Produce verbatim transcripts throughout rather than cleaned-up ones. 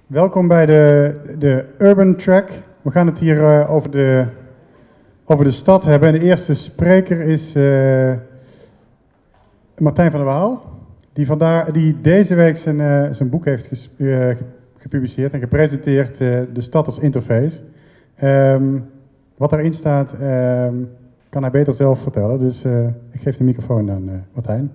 Welkom bij de, de Urban Track. We gaan het hier uh, over, de, over de stad hebben. En de eerste spreker is uh, Martijn van der Waal, die, vandaar, die deze week zijn, uh, zijn boek heeft ges, uh, gepubliceerd en gepresenteerd, uh, De Stad als Interface. Um, wat daarin staat, um, kan hij beter zelf vertellen. Dus uh, ik geef de microfoon aan uh, Martijn.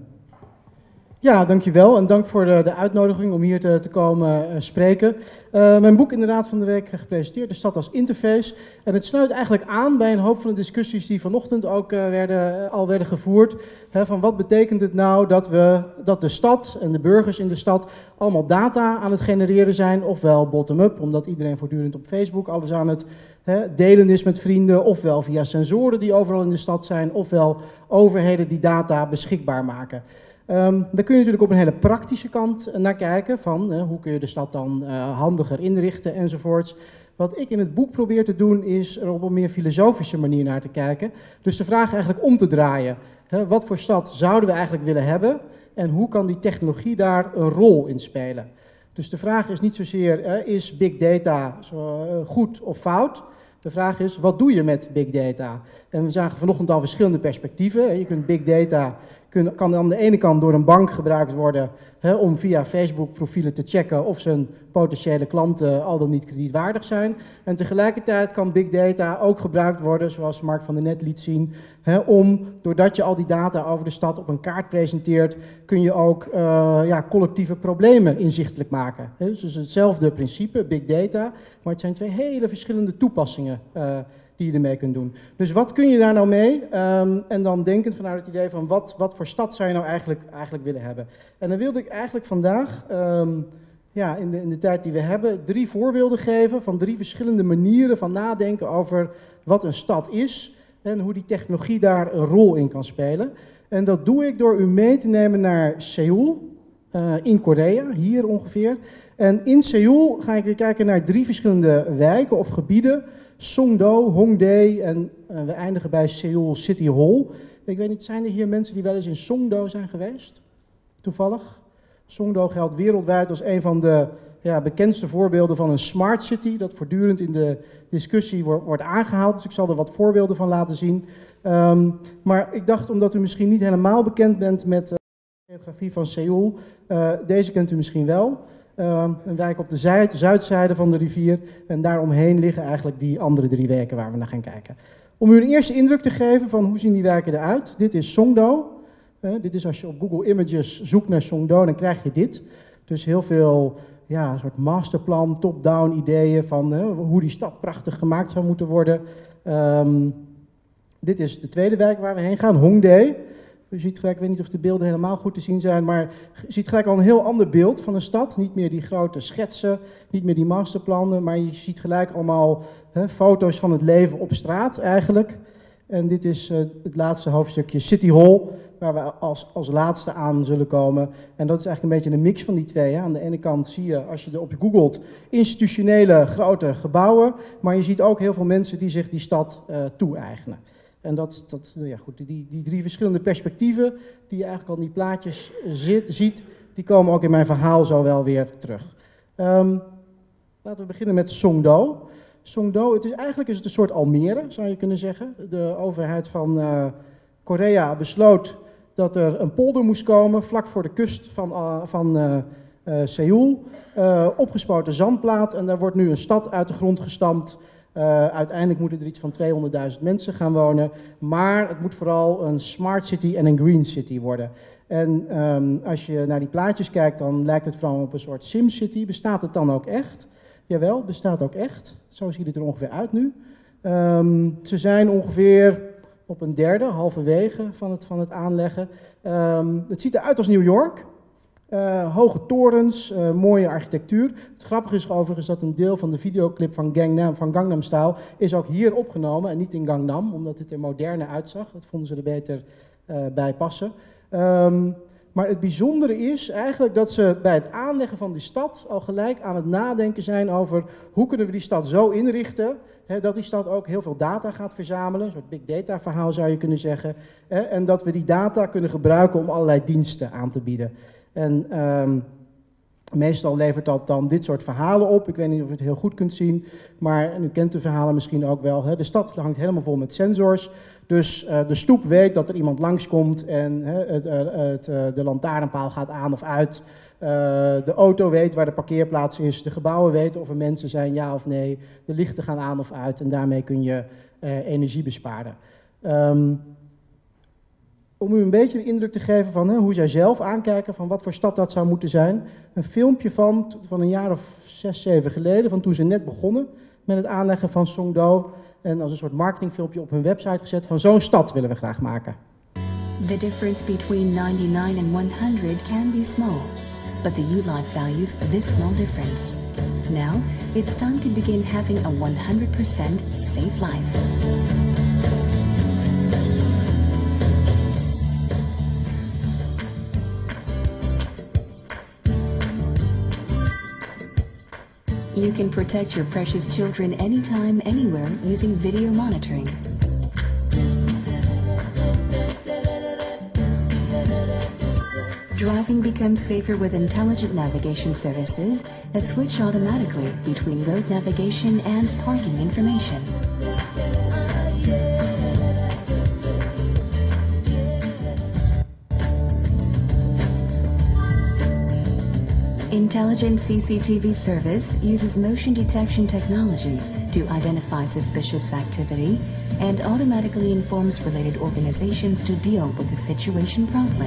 Ja, dankjewel en dank voor de, de uitnodiging om hier te, te komen uh, spreken. Uh, mijn boek inderdaad van de week gepresenteerd, De Stad als Interface. En het sluit eigenlijk aan bij een hoop van de discussies die vanochtend ook uh, werden, uh, al werden gevoerd. Hè, van wat betekent het nou dat, we, dat de stad en de burgers in de stad allemaal data aan het genereren zijn. Ofwel bottom-up, omdat iedereen voortdurend op Facebook alles aan het hè, delen is met vrienden. Ofwel via sensoren die overal in de stad zijn. Ofwel overheden die data beschikbaar maken. Um, daar kun je natuurlijk op een hele praktische kant naar kijken, van uh, hoe kun je de stad dan uh, handiger inrichten enzovoorts. Wat ik in het boek probeer te doen is er op een meer filosofische manier naar te kijken. Dus de vraag eigenlijk om te draaien. Hè, wat voor stad zouden we eigenlijk willen hebben en hoe kan die technologie daar een rol in spelen? Dus de vraag is niet zozeer, uh, is big data zo, uh, goed of fout? De vraag is, wat doe je met big data? En we zagen vanochtend al verschillende perspectieven. Je kunt big data, kan aan de ene kant door een bank gebruikt worden hè, om via Facebook profielen te checken of zijn potentiële klanten al dan niet kredietwaardig zijn. En tegelijkertijd kan big data ook gebruikt worden, zoals Mark van der Net liet zien, hè, om, doordat je al die data over de stad op een kaart presenteert, kun je ook uh, ja, collectieve problemen inzichtelijk maken. Hè. Dus het is hetzelfde principe, big data, maar het zijn twee hele verschillende toepassingen uh, die je ermee kunt doen. Dus wat kun je daar nou mee? Um, en dan denkend vanuit het idee van wat, wat voor stad zou je nou eigenlijk, eigenlijk willen hebben. En dan wilde ik eigenlijk vandaag, um, ja, in, de, in de tijd die we hebben, drie voorbeelden geven van drie verschillende manieren van nadenken over wat een stad is en hoe die technologie daar een rol in kan spelen. En dat doe ik door u mee te nemen naar Seoul, uh, in Korea, hier ongeveer. En in Seoul ga ik weer kijken naar drie verschillende wijken of gebieden. Songdo, Hongdae en uh, we eindigen bij Seoul City Hall. Ik weet niet, zijn er hier mensen die wel eens in Songdo zijn geweest? Toevallig? Songdo geldt wereldwijd als een van de ja, bekendste voorbeelden van een smart city, dat voortdurend in de discussie wordt, wordt aangehaald. Dus ik zal er wat voorbeelden van laten zien. Um, maar ik dacht, omdat u misschien niet helemaal bekend bent met uh, de geografie van Seoul, uh, deze kent u misschien wel. Uh, een wijk op de zuid, zuidzijde van de rivier en daaromheen liggen eigenlijk die andere drie wijken waar we naar gaan kijken. Om u een eerste indruk te geven van hoe zien die wijken eruit. Dit is Songdo. Uh, dit is als je op Google Images zoekt naar Songdo, dan krijg je dit. Dus heel veel ja, een soort masterplan, top-down ideeën van uh, hoe die stad prachtig gemaakt zou moeten worden. Um, dit is de tweede wijk waar we heen gaan, Hongdae. U ziet gelijk, ik weet niet of de beelden helemaal goed te zien zijn, maar je ziet gelijk al een heel ander beeld van een stad. Niet meer die grote schetsen, niet meer die masterplannen, maar je ziet gelijk allemaal hè, foto's van het leven op straat eigenlijk. En dit is uh, het laatste hoofdstukje, City Hall, waar we als, als laatste aan zullen komen. En dat is eigenlijk een beetje een mix van die twee. Hè. Aan de ene kant zie je, als je erop googelt, institutionele grote gebouwen, maar je ziet ook heel veel mensen die zich die stad uh, toe-eigenen. En dat, dat, ja goed, die, die drie verschillende perspectieven die je eigenlijk al in die plaatjes zit, ziet, die komen ook in mijn verhaal zo wel weer terug. Um, laten we beginnen met Songdo. Songdo, het is, eigenlijk is het een soort Almere, zou je kunnen zeggen. De overheid van uh, Korea besloot dat er een polder moest komen, vlak voor de kust van, uh, van uh, uh, Seoul. Uh, opgespoten zandplaat en daar wordt nu een stad uit de grond gestampt. Uh, uiteindelijk moeten er iets van tweehonderdduizend mensen gaan wonen, maar het moet vooral een smart city en een green city worden. En um, als je naar die plaatjes kijkt, dan lijkt het vooral op een soort SimCity. Bestaat het dan ook echt? Jawel, het bestaat ook echt. Zo ziet het er ongeveer uit nu. Um, ze zijn ongeveer op een derde, halverwege van het, van het aanleggen. Um, het ziet eruit als New York. Uh, hoge torens, uh, mooie architectuur. Het grappige is overigens dat een deel van de videoclip van Gangnam, van Gangnam Style is ook hier opgenomen en niet in Gangnam, omdat het er moderner uitzag. Dat vonden ze er beter uh, bij passen. Um, maar het bijzondere is eigenlijk dat ze bij het aanleggen van die stad al gelijk aan het nadenken zijn over hoe kunnen we die stad zo inrichten, hè, dat die stad ook heel veel data gaat verzamelen, een soort big data verhaal zou je kunnen zeggen, hè, en dat we die data kunnen gebruiken om allerlei diensten aan te bieden. En um, Meestal levert dat dan dit soort verhalen op. Ik weet niet of u het heel goed kunt zien, maar en u kent de verhalen misschien ook wel. Hè. De stad hangt helemaal vol met sensors. Dus uh, de stoep weet dat er iemand langskomt en hè, het, uh, het, uh, de lantaarnpaal gaat aan of uit. Uh, de auto weet waar de parkeerplaats is. De gebouwen weten of er mensen zijn, ja of nee. De lichten gaan aan of uit en daarmee kun je uh, energie besparen. Um, Om u een beetje de indruk te geven van hè, hoe zij zelf aankijken van wat voor stad dat zou moeten zijn. Een filmpje van, van een jaar of zes, zeven geleden, van toen ze net begonnen met het aanleggen van Songdo. En als een soort marketingfilmpje op hun website gezet van zo'n stad willen we graag maken. The difference between ninety-nine and one hundred can be small, but the U-Life values this small difference. Now, it's time to begin having a one hundred percent safe life. You can protect your precious children anytime, anywhere using video monitoring. Driving becomes safer with intelligent navigation services that switch automatically between road navigation and parking information. Intelligent C C T V service uses motion detection technology to identify suspicious activity and automatically informs related organizations to deal with the situation promptly.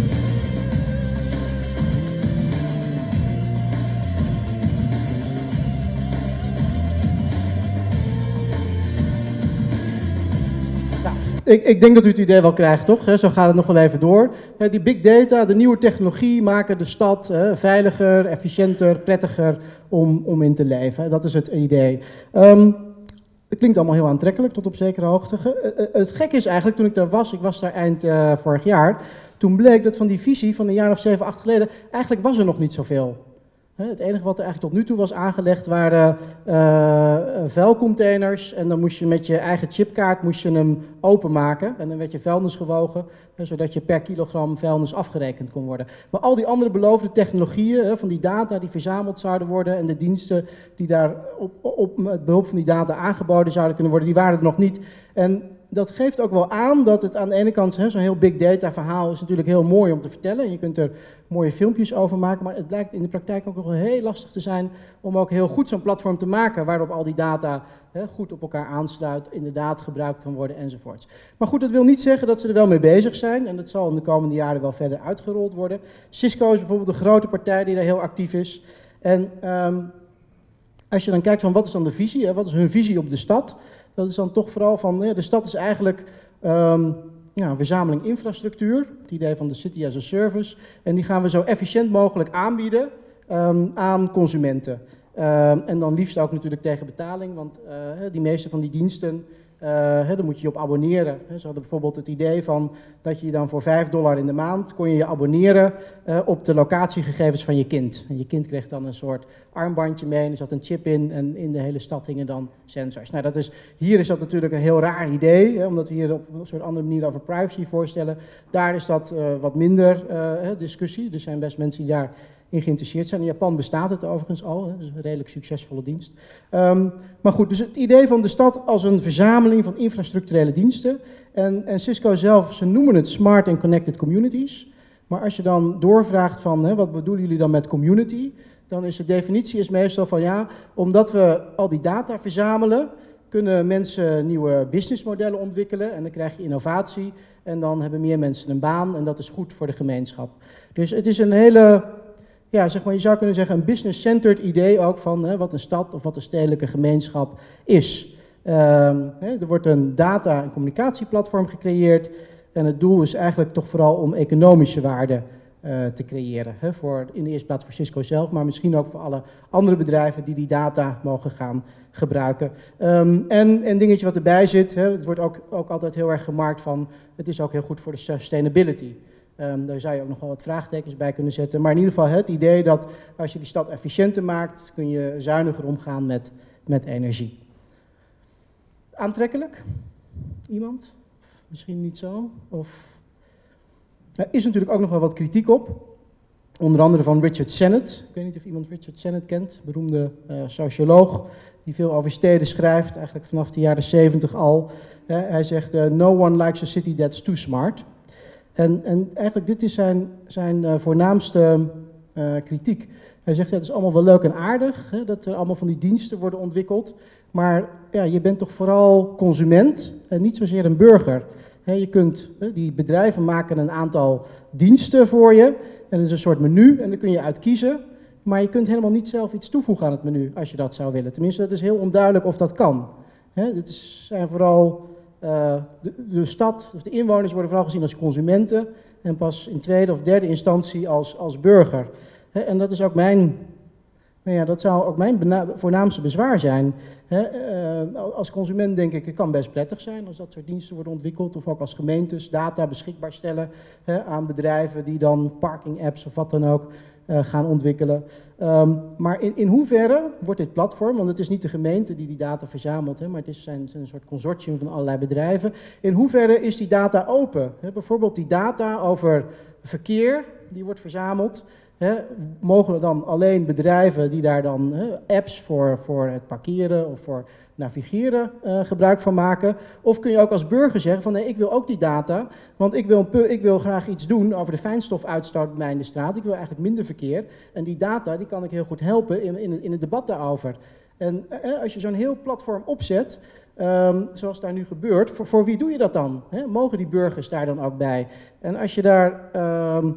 Ik, ik denk dat u het idee wel krijgt, toch? He, zo gaat het nog wel even door. He, die big data, de nieuwe technologie maken de stad he, veiliger, efficiënter, prettiger om, om in te leven. Dat is het idee. Um, het klinkt allemaal heel aantrekkelijk tot op zekere hoogte. Uh, het gekke is eigenlijk, toen ik daar was, ik was daar eind uh, vorig jaar, toen bleek dat van die visie van een jaar of zeven, acht geleden, eigenlijk was er nog niet zoveel. Het enige wat er eigenlijk tot nu toe was aangelegd waren uh, vuilcontainers en dan moest je met je eigen chipkaart moest je hem openmaken en dan werd je vuilnis gewogen, hè, zodat je per kilogram vuilnis afgerekend kon worden. Maar al die andere beloofde technologieën, hè, van die data die verzameld zouden worden en de diensten die daar op, op met behulp van die data aangeboden zouden kunnen worden, die waren er nog niet. En dat geeft ook wel aan dat het aan de ene kant, zo'n heel big data verhaal is natuurlijk heel mooi om te vertellen. Je kunt er mooie filmpjes over maken, maar het blijkt in de praktijk ook nog wel heel lastig te zijn om ook heel goed zo'n platform te maken waarop al die data hè, goed op elkaar aansluit, inderdaad gebruikt kan worden enzovoorts. Maar goed, dat wil niet zeggen dat ze er wel mee bezig zijn en dat zal in de komende jaren wel verder uitgerold worden. Cisco is bijvoorbeeld een grote partij die daar heel actief is. En um, als je dan kijkt van wat is dan de visie, hè, wat is hun visie op de stad, dat is dan toch vooral van, ja, de stad is eigenlijk um, ja, een verzameling infrastructuur, het idee van de city as a service, en die gaan we zo efficiënt mogelijk aanbieden um, aan consumenten. Um, en dan liefst ook natuurlijk tegen betaling, want uh, die meeste van die diensten, uh, hè, daar moet je je op abonneren. Ze hadden bijvoorbeeld het idee van dat je dan voor vijf dollar in de maand kon je je abonneren uh, op de locatiegegevens van je kind. En je kind kreeg dan een soort armbandje mee en er zat een chip in en in de hele stad hingen dan sensors. Nou, dat is, hier is dat natuurlijk een heel raar idee, hè, omdat we hier op een soort andere manier over privacy voorstellen. Daar is dat uh, wat minder uh, discussie. Er zijn best mensen die daar in geïnteresseerd zijn. In Japan bestaat het overigens al, dat is een redelijk succesvolle dienst. Um, maar goed, dus het idee van de stad als een verzameling van infrastructurele diensten. En, en Cisco zelf, ze noemen het Smart and Connected Communities. Maar als je dan doorvraagt van, hè, wat bedoelen jullie dan met community? Dan is de definitie is meestal van ja, omdat we al die data verzamelen, kunnen mensen nieuwe businessmodellen ontwikkelen en dan krijg je innovatie en dan hebben meer mensen een baan en dat is goed voor de gemeenschap. Dus het is een hele, ja, zeg maar, je zou kunnen zeggen een business-centered idee ook van hè, wat een stad of wat een stedelijke gemeenschap is. Um, hè, er wordt een data- en communicatieplatform gecreëerd en het doel is eigenlijk toch vooral om economische waarde uh, te creëren. Hè, voor, in de eerste plaats voor Cisco zelf, maar misschien ook voor alle andere bedrijven die die data mogen gaan gebruiken. Um, en een dingetje wat erbij zit, hè, het wordt ook, ook altijd heel erg gemarkt van, het is ook heel goed voor de sustainability. Um, daar zou je ook nog wel wat vraagtekens bij kunnen zetten. Maar in ieder geval het idee dat als je die stad efficiënter maakt, kun je zuiniger omgaan met, met energie. Aantrekkelijk? Iemand? Misschien niet zo? Of... Er is natuurlijk ook nog wel wat kritiek op. Onder andere van Richard Sennett. Ik weet niet of iemand Richard Sennett kent, beroemde uh, socioloog die veel over steden schrijft, eigenlijk vanaf de jaren zeventig al. Uh, hij zegt, uh, no one likes a city that's too smart. En, en eigenlijk dit is zijn, zijn uh, voornaamste uh, kritiek. Hij zegt, ja, het is allemaal wel leuk en aardig, hè, dat er allemaal van die diensten worden ontwikkeld, maar ja, je bent toch vooral consument en niet zozeer een burger. He, je kunt, die bedrijven maken een aantal diensten voor je en dat is een soort menu en dan kun je uit kiezen, maar je kunt helemaal niet zelf iets toevoegen aan het menu als je dat zou willen. Tenminste, het is heel onduidelijk of dat kan. He, dit is, zijn vooral uh, de, de stad, of de inwoners worden vooral gezien als consumenten en pas in tweede of derde instantie als, als burger. He, en dat is ook mijn... Nou ja, dat zou ook mijn voornaamste bezwaar zijn. He, uh, als consument denk ik, het kan best prettig zijn als dat soort diensten worden ontwikkeld. Of ook als gemeentes data beschikbaar stellen he, aan bedrijven die dan parking apps of wat dan ook uh, gaan ontwikkelen. Um, maar in, in hoeverre wordt dit platform, want het is niet de gemeente die die data verzamelt, he, maar het is zijn, zijn een soort consortium van allerlei bedrijven. In hoeverre is die data open? He, bijvoorbeeld die data over verkeer, die wordt verzameld. He, mogen dan alleen bedrijven die daar dan he, apps voor, voor het parkeren of voor navigeren uh, gebruik van maken? Of kun je ook als burger zeggen van nee, ik wil ook die data, want ik wil, een, ik wil graag iets doen over de fijnstofuitstoot bij mij in de straat. Ik wil eigenlijk minder verkeer en die data die kan ik heel goed helpen in, in, in het debat daarover. En eh, als je zo'n heel platform opzet, um, zoals daar nu gebeurt, voor, voor wie doe je dat dan? He, mogen die burgers daar dan ook bij? En als je daar... Um,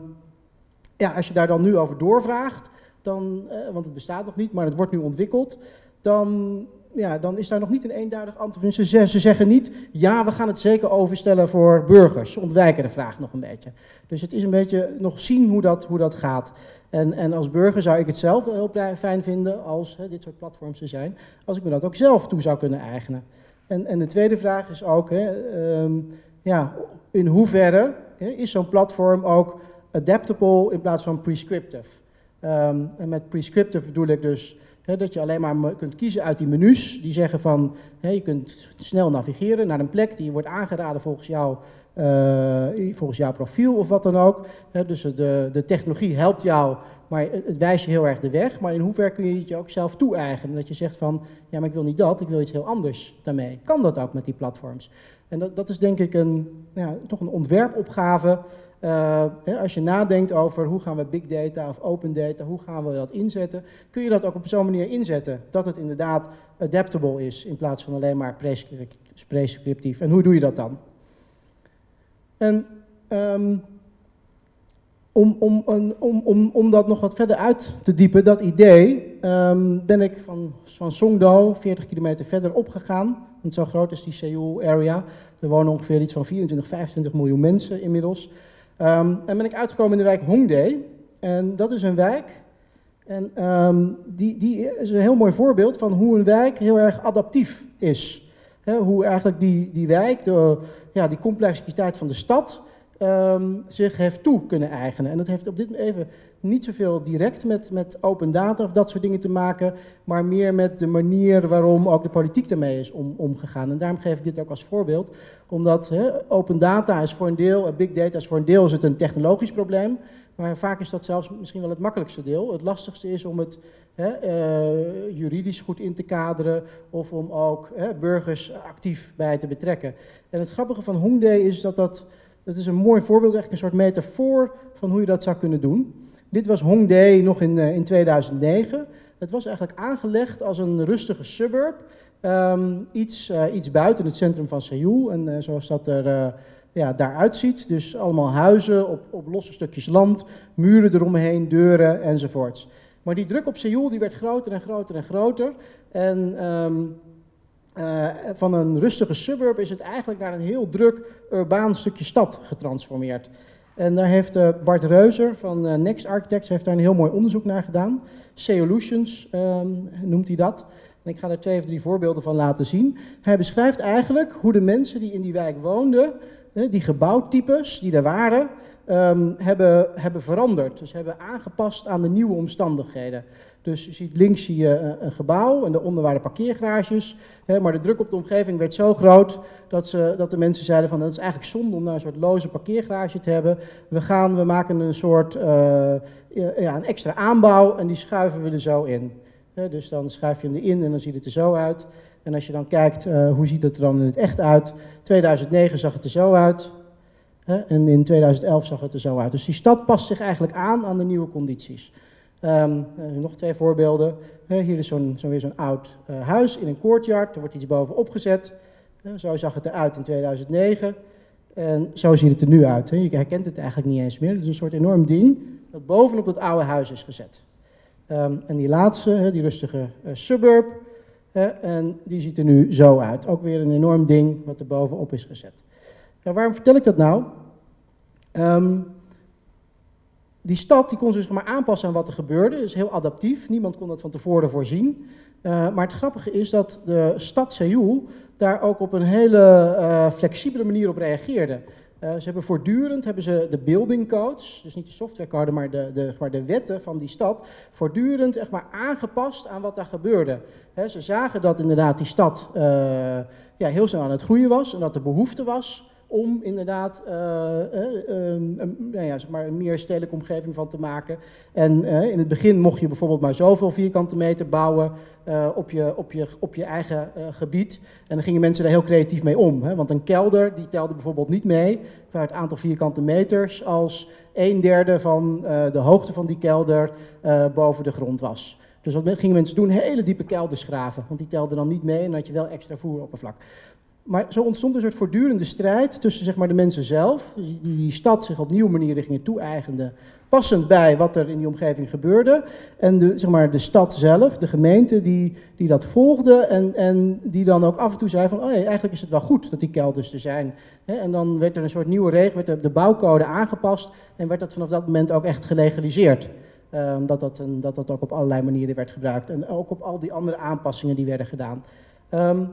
Ja, als je daar dan nu over doorvraagt, dan, eh, want het bestaat nog niet, maar het wordt nu ontwikkeld, dan, ja, dan is daar nog niet een eenduidig antwoord. Ze, ze zeggen niet, ja, we gaan het zeker overstellen voor burgers. Ze ontwijken de vraag nog een beetje. Dus het is een beetje nog zien hoe dat, hoe dat gaat. En, en als burger zou ik het zelf wel heel fijn vinden, als hè, dit soort platforms er zijn, als ik me dat ook zelf toe zou kunnen eigenen. En, en de tweede vraag is ook, hè, um, ja, in hoeverre hè, is zo'n platform ook adaptable in plaats van prescriptive. Um, en met prescriptive bedoel ik dus he, dat je alleen maar kunt kiezen uit die menus die zeggen van he, je kunt snel navigeren naar een plek die wordt aangeraden volgens, jou, uh, volgens jouw profiel of wat dan ook. He, dus de, de technologie helpt jou, maar het, het wijst je heel erg de weg. Maar in hoeverre kun je het je ook zelf toe-eigenen? Dat je zegt van ja, maar ik wil niet dat, ik wil iets heel anders daarmee. Kan dat ook met die platforms? En dat, dat is denk ik een, ja, toch een ontwerpopgave. Uh, hè, als je nadenkt over hoe gaan we big data of open data, hoe gaan we dat inzetten, kun je dat ook op zo'n manier inzetten dat het inderdaad adaptable is in plaats van alleen maar prescriptief. En hoe doe je dat dan? En um, om, om, om, om, om dat nog wat verder uit te diepen, dat idee, um, ben ik van, van Songdo veertig kilometer verder opgegaan. Want zo groot is die Seoul area. Er wonen ongeveer iets van vierentwintig, vijfentwintig miljoen mensen inmiddels. Um, en ben ik uitgekomen in de wijk Hongdae. En dat is een wijk. En um, die, die is een heel mooi voorbeeld van hoe een wijk heel erg adaptief is. He, hoe eigenlijk die, die wijk, de, ja, die complexiteit van de stad, um, zich heeft toe kunnen eigenen. En dat heeft op dit even niet zoveel direct met, met open data of dat soort dingen te maken, maar meer met de manier waarom ook de politiek daarmee is om, omgegaan. En daarom geef ik dit ook als voorbeeld, omdat he, open data is voor een deel, big data is voor een deel is het een technologisch probleem, maar vaak is dat zelfs misschien wel het makkelijkste deel. Het lastigste is om het he, uh, juridisch goed in te kaderen of om ook he, burgers actief bij te betrekken. En het grappige van Hongdae is dat dat, dat is een mooi voorbeeld, eigenlijk een soort metafoor van hoe je dat zou kunnen doen. Dit was Hongdae nog in, uh, in tweeduizend negen. Het was eigenlijk aangelegd als een rustige suburb, um, iets, uh, iets buiten het centrum van Seoul. En uh, zoals dat er uh, ja, daaruit ziet, dus allemaal huizen op, op losse stukjes land, muren eromheen, deuren enzovoorts. Maar die druk op Seoul die werd groter en groter en groter. En um, uh, van een rustige suburb is het eigenlijk naar een heel druk urbaan stukje stad getransformeerd. En daar heeft uh, Bart Reuser van uh, Next Architects heeft daar een heel mooi onderzoek naar gedaan. Seolutions um, noemt hij dat. En ik ga er twee of drie voorbeelden van laten zien. Hij beschrijft eigenlijk hoe de mensen die in die wijk woonden, die gebouwtypes die er waren, um, hebben, hebben veranderd. Dus hebben aangepast aan de nieuwe omstandigheden. Dus je ziet links zie je een, een gebouw en daaronder waren parkeergarages. Hè, maar de druk op de omgeving werd zo groot dat, ze, dat de mensen zeiden van, dat is eigenlijk zonde om nou een soort loze parkeergarage te hebben. We gaan, we maken een soort uh, ja, een extra aanbouw en die schuiven we er zo in. Hè, dus dan schuif je hem erin en dan ziet het er zo uit. En als je dan kijkt, uh, hoe ziet het er dan in het echt uit? tweeduizend negen zag het er zo uit. Hè, en in tweeduizend elf zag het er zo uit. Dus die stad past zich eigenlijk aan aan de nieuwe condities. Um, uh, nog twee voorbeelden. Uh, hier is zo'n, zo weer zo'n oud uh, huis in een courtyard. Er wordt iets bovenop gezet. Uh, zo zag het eruit in tweeduizend negen. En zo ziet het er nu uit. Hè. Je herkent het eigenlijk niet eens meer. Het is een soort enorm ding dat bovenop het oude huis is gezet. Um, en die laatste, hè, die rustige uh, suburb. Uh, en die ziet er nu zo uit. Ook weer een enorm ding wat er bovenop is gezet. Ja, waarom vertel ik dat nou? Um, Die stad die kon zich maar aanpassen aan wat er gebeurde, is heel adaptief. Niemand kon dat van tevoren voorzien. Uh, maar het grappige is dat de stad Seoul daar ook op een hele uh, flexibele manier op reageerde. Uh, ze hebben voortdurend hebben ze de building codes, dus niet de softwarecode, maar de, de, maar de wetten van die stad, voortdurend echt maar aangepast aan wat daar gebeurde. He, ze zagen dat inderdaad die stad uh, ja, heel snel aan het groeien was en dat er behoefte was om inderdaad uh, uh, uh, een, nou ja, zeg maar een meer stedelijke omgeving van te maken. En uh, in het begin mocht je bijvoorbeeld maar zoveel vierkante meter bouwen uh, op, je, op, je, op je eigen uh, gebied. En dan gingen mensen daar heel creatief mee om. Hè? Want een kelder die telde bijvoorbeeld niet mee waar het aantal vierkante meters als een derde van uh, de hoogte van die kelder uh, boven de grond was. Dus wat gingen mensen doen? Hele diepe kelders graven, want die telden dan niet mee en dan had je wel extra voeroppervlak. Maar zo ontstond een soort voortdurende strijd tussen zeg maar, de mensen zelf, die die stad zich op nieuwe manieren gingen toe-eigenen, passend bij wat er in die omgeving gebeurde, en de, zeg maar, de stad zelf, de gemeente, die, die dat volgde en, en die dan ook af en toe zei van, oh ja, eigenlijk is het wel goed dat die kelders er zijn. He, en dan werd er een soort nieuwe regel, werd er de bouwcode aangepast en werd dat vanaf dat moment ook echt gelegaliseerd. Um, dat, dat, een, dat dat ook op allerlei manieren werd gebruikt en ook op al die andere aanpassingen die werden gedaan. Um,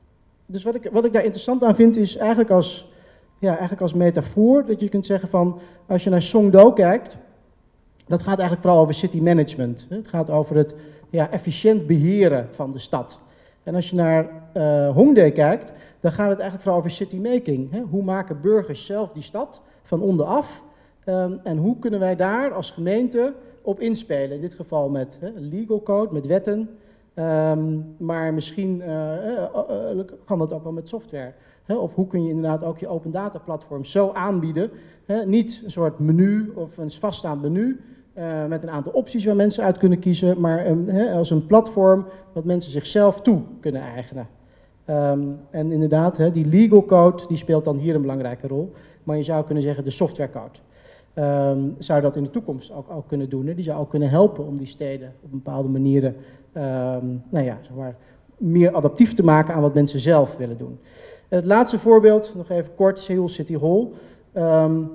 Dus wat ik, wat ik daar interessant aan vind is eigenlijk als, ja, eigenlijk als metafoor dat je kunt zeggen van, als je naar Songdo kijkt, dat gaat eigenlijk vooral over city management. Het gaat over het ja, efficiënt beheren van de stad. En als je naar uh, Hongdae kijkt, dan gaat het eigenlijk vooral over city making. Hè? Hoe maken burgers zelf die stad van onderaf? Um, en hoe kunnen wij daar als gemeente op inspelen? In dit geval met hè, legal code, met wetten. Um, maar misschien uh, uh, uh, kan dat ook wel met software. Hè? Of hoe kun je inderdaad ook je open data platform zo aanbieden. Hè? Niet een soort menu of een vaststaand menu uh, met een aantal opties waar mensen uit kunnen kiezen. Maar um, hè, als een platform wat mensen zichzelf toe kunnen eigenen. Um, en inderdaad, hè, die legal code die speelt dan hier een belangrijke rol. Maar je zou kunnen zeggen de softwarecode. Um, zou dat in de toekomst ook, ook kunnen doen. Hè? Die zou ook kunnen helpen om die steden op bepaalde manieren um, nou ja, zeg maar, meer adaptief te maken aan wat mensen zelf willen doen. Het laatste voorbeeld, nog even kort, Seoul City Hall. Um,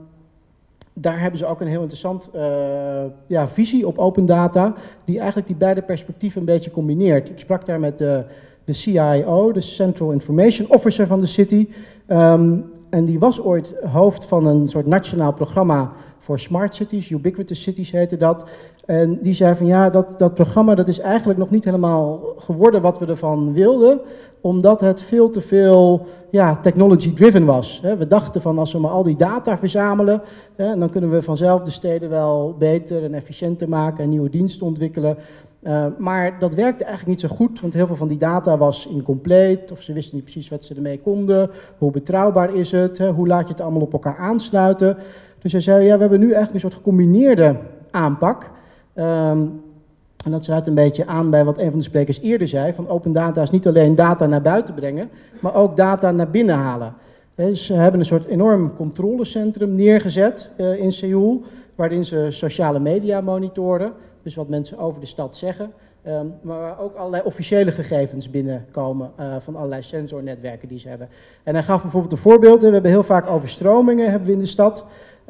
daar hebben ze ook een heel interessant uh, ja, visie op open data, die eigenlijk die beide perspectieven een beetje combineert. Ik sprak daar met de, de C I O, de Central Information Officer van de city. Um, En die was ooit hoofd van een soort nationaal programma voor smart cities, ubiquitous cities heette dat. En die zei van ja, dat, dat programma dat is eigenlijk nog niet helemaal geworden wat we ervan wilden, omdat het veel te veel ja, technology driven was. We dachten van als we maar al die data verzamelen, dan kunnen we vanzelf de steden wel beter en efficiënter maken en nieuwe diensten ontwikkelen. Uh, maar dat werkte eigenlijk niet zo goed, want heel veel van die data was incompleet, of ze wisten niet precies wat ze ermee konden, hoe betrouwbaar is het, hè, hoe laat je het allemaal op elkaar aansluiten. Dus hij zei, ja, we hebben nu eigenlijk een soort gecombineerde aanpak. Um, en dat sluit een beetje aan bij wat een van de sprekers eerder zei, van open data is niet alleen data naar buiten brengen, maar ook data naar binnen halen. Dus ze hebben een soort enorm controlecentrum neergezet uh, in Seoul, waarin ze sociale media monitoren, dus wat mensen over de stad zeggen, um, maar waar ook allerlei officiële gegevens binnenkomen uh, van allerlei sensornetwerken die ze hebben. En hij gaf bijvoorbeeld een voorbeeld, hè, we hebben heel vaak overstromingen hebben we in de stad,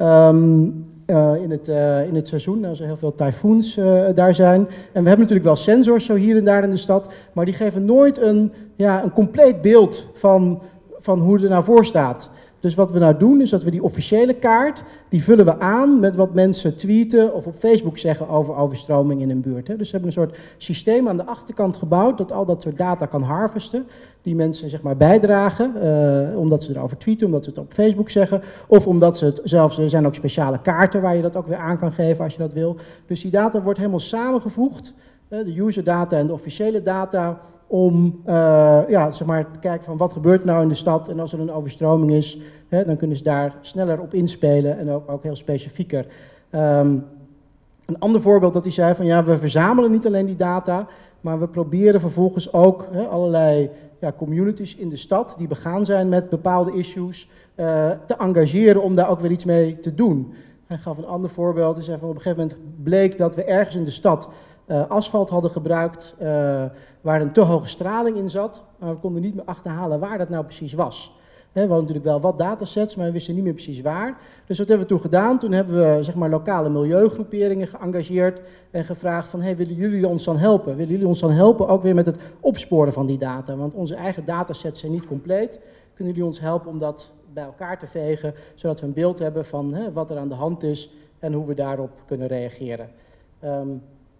um, uh, in, het, uh, in het seizoen, als er heel veel tyfoons uh, daar zijn. En we hebben natuurlijk wel sensors zo hier en daar in de stad, maar die geven nooit een, ja, een compleet beeld van van hoe het er nou voor staat. Dus wat we nou doen is dat we die officiële kaart, die vullen we aan met wat mensen tweeten of op Facebook zeggen over overstroming in een buurt. Hè. Dus we hebben een soort systeem aan de achterkant gebouwd dat al dat soort data kan harvesten. Die mensen zeg maar bijdragen, uh, omdat ze erover tweeten, omdat ze het op Facebook zeggen. Of omdat ze het zelfs, er zijn ook speciale kaarten waar je dat ook weer aan kan geven als je dat wil. Dus die data wordt helemaal samengevoegd, uh, de user data en de officiële data, om uh, ja, zeg maar, te kijken van wat gebeurt er nou in de stad en als er een overstroming is, hè, dan kunnen ze daar sneller op inspelen en ook, ook heel specifieker. Um, een ander voorbeeld dat hij zei van ja, we verzamelen niet alleen die data, maar we proberen vervolgens ook hè, allerlei ja, communities in de stad die begaan zijn met bepaalde issues uh, te engageren om daar ook weer iets mee te doen. Hij gaf een ander voorbeeld, hij zei van op een gegeven moment bleek dat we ergens in de stad Uh, asfalt hadden gebruikt uh, waar een te hoge straling in zat, maar we konden niet meer achterhalen waar dat nou precies was. He, we hadden natuurlijk wel wat datasets, maar we wisten niet meer precies waar. Dus wat hebben we toen gedaan? Toen hebben we zeg maar, lokale milieugroeperingen geëngageerd en gevraagd van, hey, willen jullie ons dan helpen? Willen jullie ons dan helpen ook weer met het opsporen van die data? Want onze eigen datasets zijn niet compleet. Kunnen jullie ons helpen om dat bij elkaar te vegen, zodat we een beeld hebben van he, wat er aan de hand is en hoe we daarop kunnen reageren? Um,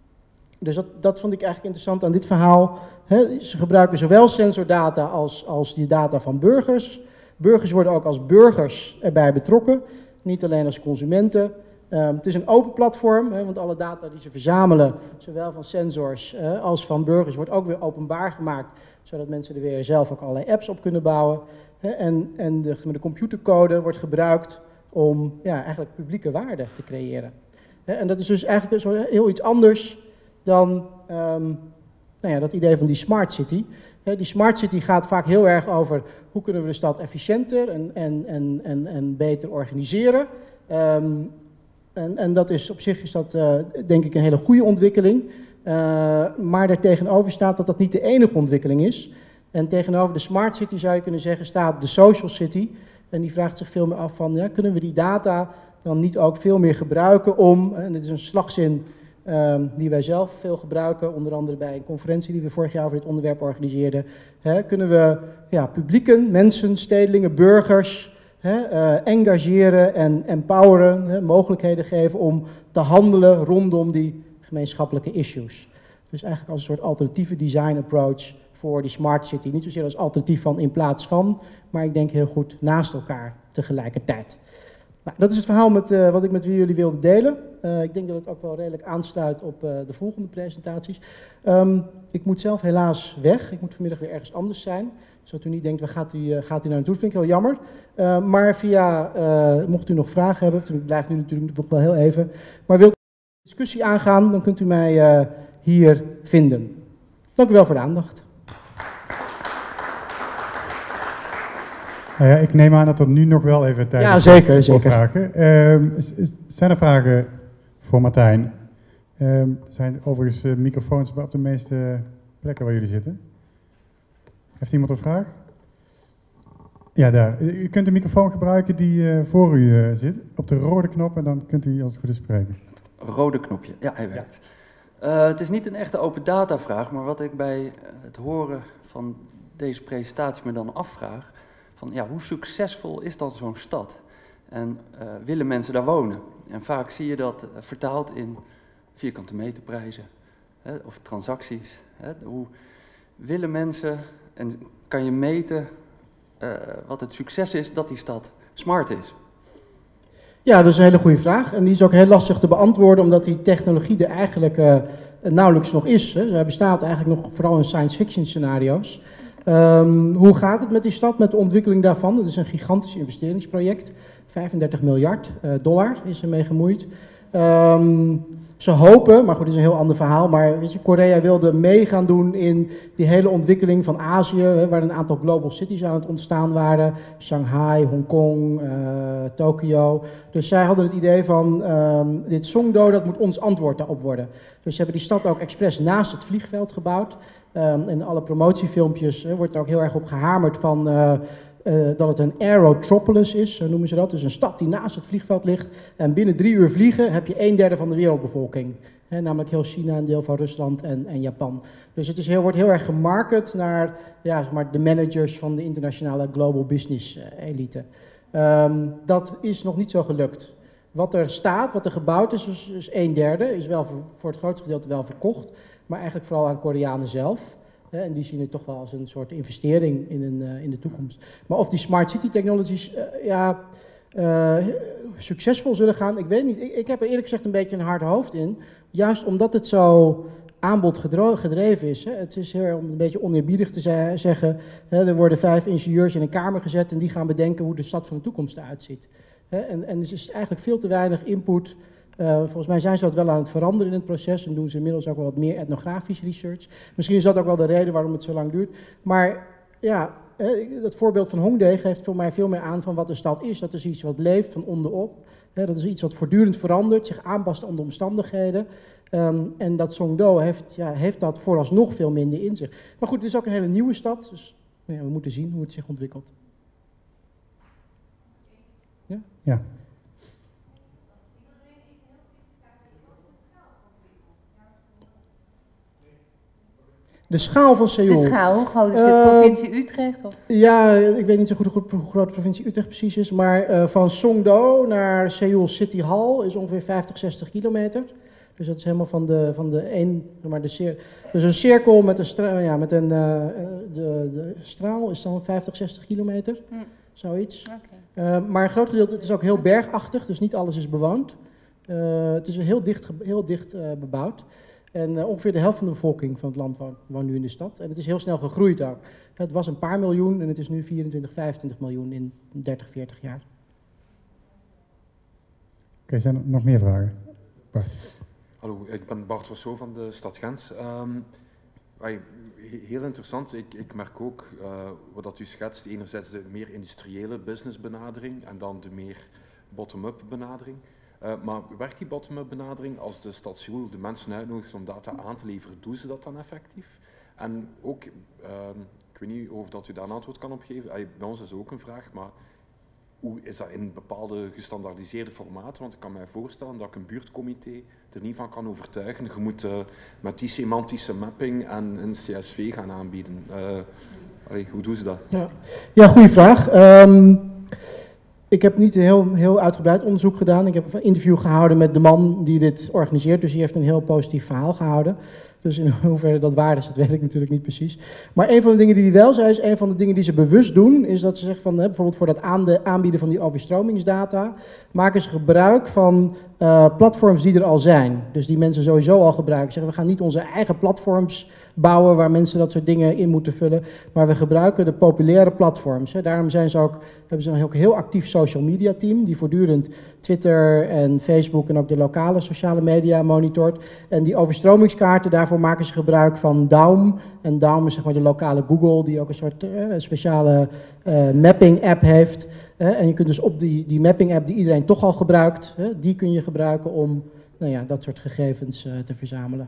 Dus dat, dat vond ik eigenlijk interessant aan dit verhaal. He, ze gebruiken zowel sensordata als, als die data van burgers. Burgers worden ook als burgers erbij betrokken, niet alleen als consumenten. Um, het is een open platform, he, want alle data die ze verzamelen, zowel van sensors uh, als van burgers, wordt ook weer openbaar gemaakt, zodat mensen er weer zelf ook allerlei apps op kunnen bouwen. He, en en de, de computercode wordt gebruikt om ja, eigenlijk publieke waarde te creëren. He, en dat is dus eigenlijk een soort heel iets anders dan um, nou ja, dat idee van die smart city. He, die smart city gaat vaak heel erg over hoe kunnen we de stad efficiënter en, en, en, en, en beter organiseren. Um, en, en dat is op zich is dat uh, denk ik een hele goede ontwikkeling. Uh, maar daartegenover staat dat dat niet de enige ontwikkeling is. En tegenover de smart city zou je kunnen zeggen staat de social city. En die vraagt zich veel meer af van ja, kunnen we die data dan niet ook veel meer gebruiken om, en dit is een slagzin Um, die wij zelf veel gebruiken, onder andere bij een conferentie die we vorig jaar over dit onderwerp organiseerden. He, kunnen we ja, publieken, mensen, stedelingen, burgers he, uh, engageren en empoweren, he, mogelijkheden geven om te handelen rondom die gemeenschappelijke issues. Dus eigenlijk als een soort alternatieve design approach voor die smart city. Niet zozeer als alternatief van in plaats van, maar ik denk heel goed naast elkaar tegelijkertijd. Nou, dat is het verhaal met, uh, wat ik met jullie wilde delen. Uh, ik denk dat het ook wel redelijk aansluit op uh, de volgende presentaties. Um, ik moet zelf helaas weg. Ik moet vanmiddag weer ergens anders zijn. Zodat u niet denkt, waar gaat u, uh, gaat u naar naartoe? Dat vind ik heel jammer. Uh, maar via, uh, mocht u nog vragen hebben, ik blijf nu natuurlijk nog wel heel even. Maar wilt u een discussie aangaan, dan kunt u mij uh, hier vinden. Dank u wel voor de aandacht. Nou ja, ik neem aan dat er nu nog wel even tijd is. Ja, zeker, voor zeker. vragen. Uh, is, is, zijn er vragen voor Martijn? Uh, er zijn overigens uh, microfoons op de meeste plekken waar jullie zitten. Heeft iemand een vraag? Ja, daar. U kunt de microfoon gebruiken die uh, voor u uh, zit. Op de rode knop en dan kunt u als het goed is spreken. Rode knopje, ja, hij werkt. Ja. Uh, het is niet een echte open data vraag, maar wat ik bij het horen van deze presentatie me dan afvraag, van ja, hoe succesvol is dan zo'n stad? En uh, willen mensen daar wonen? En vaak zie je dat uh, vertaald in vierkante meterprijzen, hè, of transacties. Hè, hoe willen mensen, en kan je meten uh, wat het succes is dat die stad smart is? Ja, dat is een hele goede vraag. En die is ook heel lastig te beantwoorden, omdat die technologie er eigenlijk uh, nauwelijks nog is. Hè. Zij bestaat eigenlijk nog vooral in science fiction scenario's. Um, hoe gaat het met die stad, met de ontwikkeling daarvan? Het is een gigantisch investeringsproject. vijfendertig miljard uh, dollar is er mee gemoeid. Um, ze hopen, maar goed, dit is een heel ander verhaal, maar weet je, Korea wilde mee gaan doen in die hele ontwikkeling van Azië, hè, waar een aantal global cities aan het ontstaan waren. Shanghai, Hongkong, uh, Tokio. Dus zij hadden het idee van, um, dit Songdo, dat moet ons antwoord daarop worden. Dus ze hebben die stad ook expres naast het vliegveld gebouwd. Um, in alle promotiefilmpjes hè, wordt er ook heel erg op gehamerd van uh, uh, dat het een aerotropolis is, zo noemen ze dat. Dus een stad die naast het vliegveld ligt. En binnen drie uur vliegen heb je een derde van de wereldbevolking. Hè, namelijk heel China, een deel van Rusland en, en Japan. Dus het is heel, wordt heel erg gemarket naar ja, zeg maar, de managers van de internationale global business uh, elite. Um, dat is nog niet zo gelukt. Wat er staat, wat er gebouwd is, is, is een derde, is wel voor, voor het grootste gedeelte wel verkocht, maar eigenlijk vooral aan Koreanen zelf. Hè, en die zien het toch wel als een soort investering in, een, uh, in de toekomst. Maar of die smart city technologies uh, ja, uh, succesvol zullen gaan, ik weet het niet. Ik, ik heb er eerlijk gezegd een beetje een hard hoofd in, juist omdat het zo aanbod gedreven is. Hè. Het is heel om een beetje oneerbiedig te ze zeggen, hè, er worden vijf ingenieurs in een kamer gezet en die gaan bedenken hoe de stad van de toekomst eruit ziet. Hè. En, en er is eigenlijk veel te weinig input. Uh, volgens mij zijn ze dat wel aan het veranderen in het proces en doen ze inmiddels ook wel wat meer etnografisch research. Misschien is dat ook wel de reden waarom het zo lang duurt. Maar ja, het voorbeeld van Hongdae geeft voor mij veel meer aan van wat de stad is. Dat is iets wat leeft van onderop. Dat is iets wat voortdurend verandert, zich aanpast aan de omstandigheden. Um, en dat Songdo heeft, ja, heeft dat vooralsnog veel minder in zich. Maar goed, het is ook een hele nieuwe stad, dus ja, we moeten zien hoe het zich ontwikkelt. Ja? Ja. De schaal van Seoul. De schaal, hoe groot is de Uh, provincie Utrecht? Of? Ja, ik weet niet zo goed hoe, hoe groot de provincie Utrecht precies is, maar uh, van Songdo naar Seoul City Hall is ongeveer vijftig, zestig kilometer. Dus dat is helemaal van de, van de een, maar de cir dus een cirkel met een, stra ja, met een uh, de, de straal is dan vijftig, zestig kilometer, hm. zoiets. Okay. Uh, maar een groot gedeelte, het is ook heel bergachtig, dus niet alles is bewoond. Uh, het is heel dicht, heel dicht uh, bebouwd. En uh, ongeveer de helft van de bevolking van het land woont, woont nu in de stad. En het is heel snel gegroeid ook. Het was een paar miljoen en het is nu vierentwintig, vijfentwintig miljoen in dertig, veertig jaar. Oké, okay, zijn er nog meer vragen? Bart. Hallo, ik ben Bart Rousseau van de stad Gent. Um, heel interessant, ik, ik merk ook uh, wat u schetst, enerzijds de meer industriële businessbenadering en dan de meer bottom-up benadering. Uh, maar werkt die bottom-up benadering als de stad Seoul de mensen uitnodigt om data aan te leveren, doen ze dat dan effectief? En ook, uh, ik weet niet of dat u daar een antwoord kan op geven, uh, bij ons is ook een vraag, maar hoe is dat in bepaalde gestandaardiseerde formaten? Want ik kan mij voorstellen dat ik een buurtcomité er niet van kan overtuigen. Je moet uh, met die semantische mapping en een C S V gaan aanbieden. Uh, allee, hoe doen ze dat? Ja, ja goede vraag. Um... Ik heb niet heel, heel uitgebreid onderzoek gedaan. Ik heb een interview gehouden met de man die dit organiseert. Dus die heeft een heel positief verhaal gehouden. Dus in hoeverre dat waar is, dat weet ik natuurlijk niet precies. Maar een van de dingen die hij wel zei, is een van de dingen die ze bewust doen, is dat ze zeggen van, hè, bijvoorbeeld voor dat aan de aanbieden van die overstromingsdata, maken ze gebruik van uh, platforms die er al zijn. Dus die mensen sowieso al gebruiken. Zeggen, we gaan niet onze eigen platforms bouwen waar mensen dat soort dingen in moeten vullen, maar we gebruiken de populaire platforms. Hè. Daarom zijn ze ook, hebben ze een heel, heel actief social media team, die voortdurend Twitter en Facebook en ook de lokale sociale media monitort. En die overstromingskaarten, daarvoor maken ze gebruik van Daum. En Daum is zeg maar de lokale Google, die ook een soort uh, speciale uh, mapping app heeft. Uh, en je kunt dus op die, die mapping app die iedereen toch al gebruikt, uh, die kun je gebruiken om nou ja, dat soort gegevens uh, te verzamelen.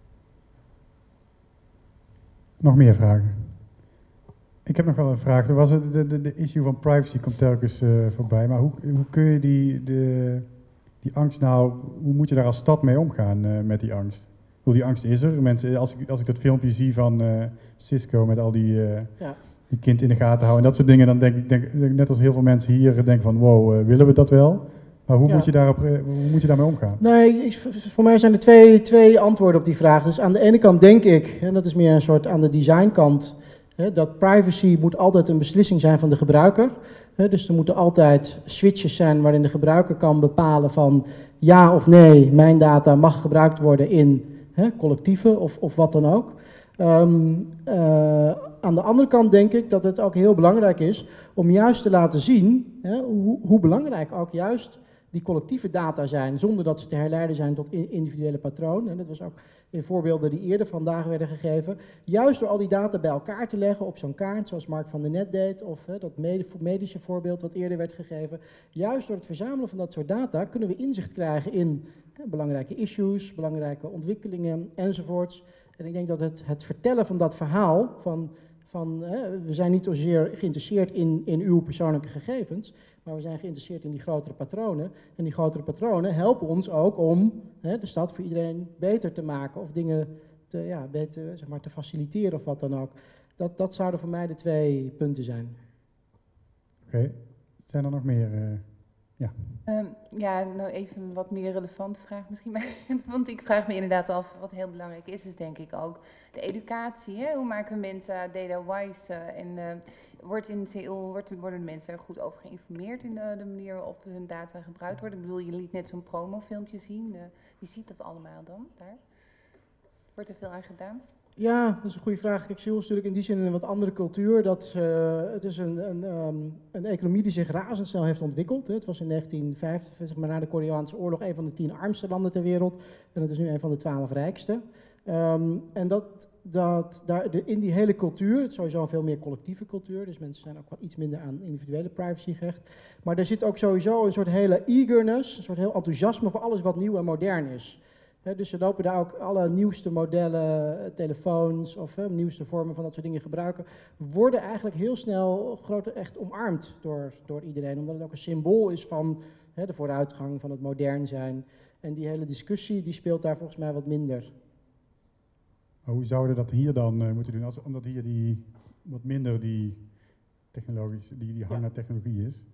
Nog meer vragen? Ik heb nog wel een vraag. Er was het, de, de, de issue van privacy komt telkens uh, voorbij. Maar hoe, hoe kun je die, de, die angst nou, hoe moet je daar als stad mee omgaan uh, met die angst? Die angst is er. Mensen, als, ik, als ik dat filmpje zie van uh, Cisco met al die, uh, ja. die kind in de gaten houden en dat soort dingen, dan denk ik, denk, net als heel veel mensen hier, denken van wow, uh, willen we dat wel? Maar hoe, ja. moet je daarop, uh, hoe moet je daarmee omgaan? Nee, voor mij zijn er twee, twee antwoorden op die vraag. Dus aan de ene kant denk ik, en dat is meer een soort aan de designkant, hè, dat privacy moet altijd een beslissing zijn van de gebruiker. Hè, dus er moeten altijd switches zijn waarin de gebruiker kan bepalen van ja of nee, mijn data mag gebruikt worden in He, collectieven of, of wat dan ook. Um, uh, aan de andere kant denk ik dat het ook heel belangrijk is om juist te laten zien he, hoe, hoe belangrijk ook juist die collectieve data zijn, zonder dat ze te herleiden zijn tot individuele patronen. En dat was ook in voorbeelden die eerder vandaag werden gegeven. Juist door al die data bij elkaar te leggen op zo'n kaart, zoals Mark van der Net deed, of hè, dat medische voorbeeld wat eerder werd gegeven. Juist door het verzamelen van dat soort data kunnen we inzicht krijgen in hè, belangrijke issues, belangrijke ontwikkelingen enzovoorts. En ik denk dat het, het vertellen van dat verhaal, van, van hè, we zijn niet zozeer geïnteresseerd in, in uw persoonlijke gegevens, maar we zijn geïnteresseerd in die grotere patronen. En die grotere patronen helpen ons ook om hè, de stad voor iedereen beter te maken of dingen te, ja, beter, zeg maar, te faciliteren of wat dan ook. Dat, dat zouden voor mij de twee punten zijn. Oké. Okay. Zijn er nog meer? Uh, ja. Um, ja, nou even een wat meer relevante vraag misschien. Maar, want ik vraag me inderdaad af, wat heel belangrijk is, is denk ik ook de educatie. Hè? Hoe maken mensen data-wise? Uh, en uh, wordt in C E O, wordt, worden de mensen er goed over geïnformeerd in de, de manier waarop hun data gebruikt worden? Ik bedoel, je liet net zo'n promofilmpje zien. Uh, wie ziet dat allemaal dan daar? Wordt er veel aan gedaan? Ja, dat is een goede vraag. Ik zie ons natuurlijk in die zin in een wat andere cultuur. Dat, uh, het is een, een, um, een economie die zich razendsnel heeft ontwikkeld. Hè. Het was in negentien vijftig, zeg maar, na de Koreaanse oorlog, een van de tien armste landen ter wereld. En het is nu een van de twaalf rijkste. Um, en dat, dat, daar, de, in die hele cultuur, het is sowieso een veel meer collectieve cultuur. Dus mensen zijn ook wel iets minder aan individuele privacy gehecht. Maar er zit ook sowieso een soort hele eagerness, een soort heel enthousiasme voor alles wat nieuw en modern is. He, dus ze lopen daar ook alle nieuwste modellen, telefoons of he, nieuwste vormen van dat soort dingen gebruiken, worden eigenlijk heel snel groot, echt omarmd door, door iedereen. Omdat het ook een symbool is van he, de vooruitgang, van het modern zijn. En die hele discussie die speelt daar volgens mij wat minder. Maar hoe zouden we dat hier dan uh, moeten doen? Als, omdat hier die, wat minder die, technologisch, die, die hang naar technologie is?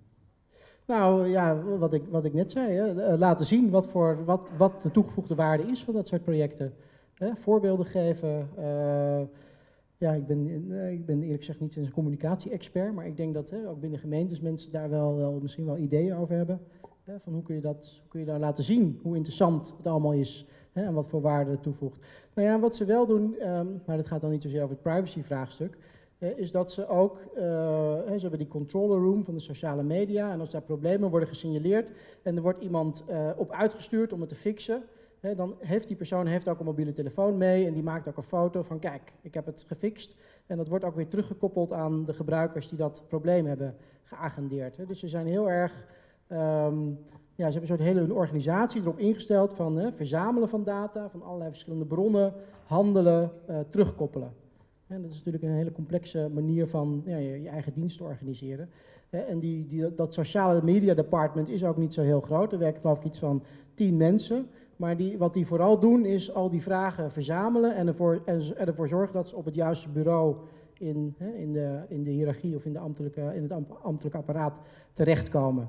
Nou ja, wat ik, wat ik net zei, hè, laten zien wat, voor, wat, wat de toegevoegde waarde is van dat soort projecten. Hè, voorbeelden geven. Uh, ja, ik ben, ik ben eerlijk gezegd niet een communicatie-expert, maar ik denk dat hè, ook binnen gemeentes mensen daar wel, wel misschien wel ideeën over hebben. Hè, van hoe kun je dat, hoe kun je daar laten zien, hoe interessant het allemaal is hè, en wat voor waarde het toevoegt. Nou ja, wat ze wel doen, um, maar dat gaat dan niet zozeer over het privacy-vraagstuk, is dat ze ook, uh, ze hebben die controller room van de sociale media en als daar problemen worden gesignaleerd en er wordt iemand uh, op uitgestuurd om het te fixen, hè, dan heeft die persoon heeft ook een mobiele telefoon mee en die maakt ook een foto van kijk, ik heb het gefixt en dat wordt ook weer teruggekoppeld aan de gebruikers die dat probleem hebben geagendeerd. Hè. Dus ze zijn heel erg, um, ja, ze hebben een soort hele een organisatie erop ingesteld van hè, verzamelen van data, van allerlei verschillende bronnen, handelen, uh, terugkoppelen. En dat is natuurlijk een hele complexe manier van ja, je, je eigen dienst te organiseren. En die, die, dat sociale media department is ook niet zo heel groot. Er werken geloof ik iets van tien mensen. Maar die, wat die vooral doen is al die vragen verzamelen en ervoor, en ervoor zorgen dat ze op het juiste bureau in, in, de, in de hiërarchie of in, de ambtelijke, in het ambtelijke apparaat terechtkomen.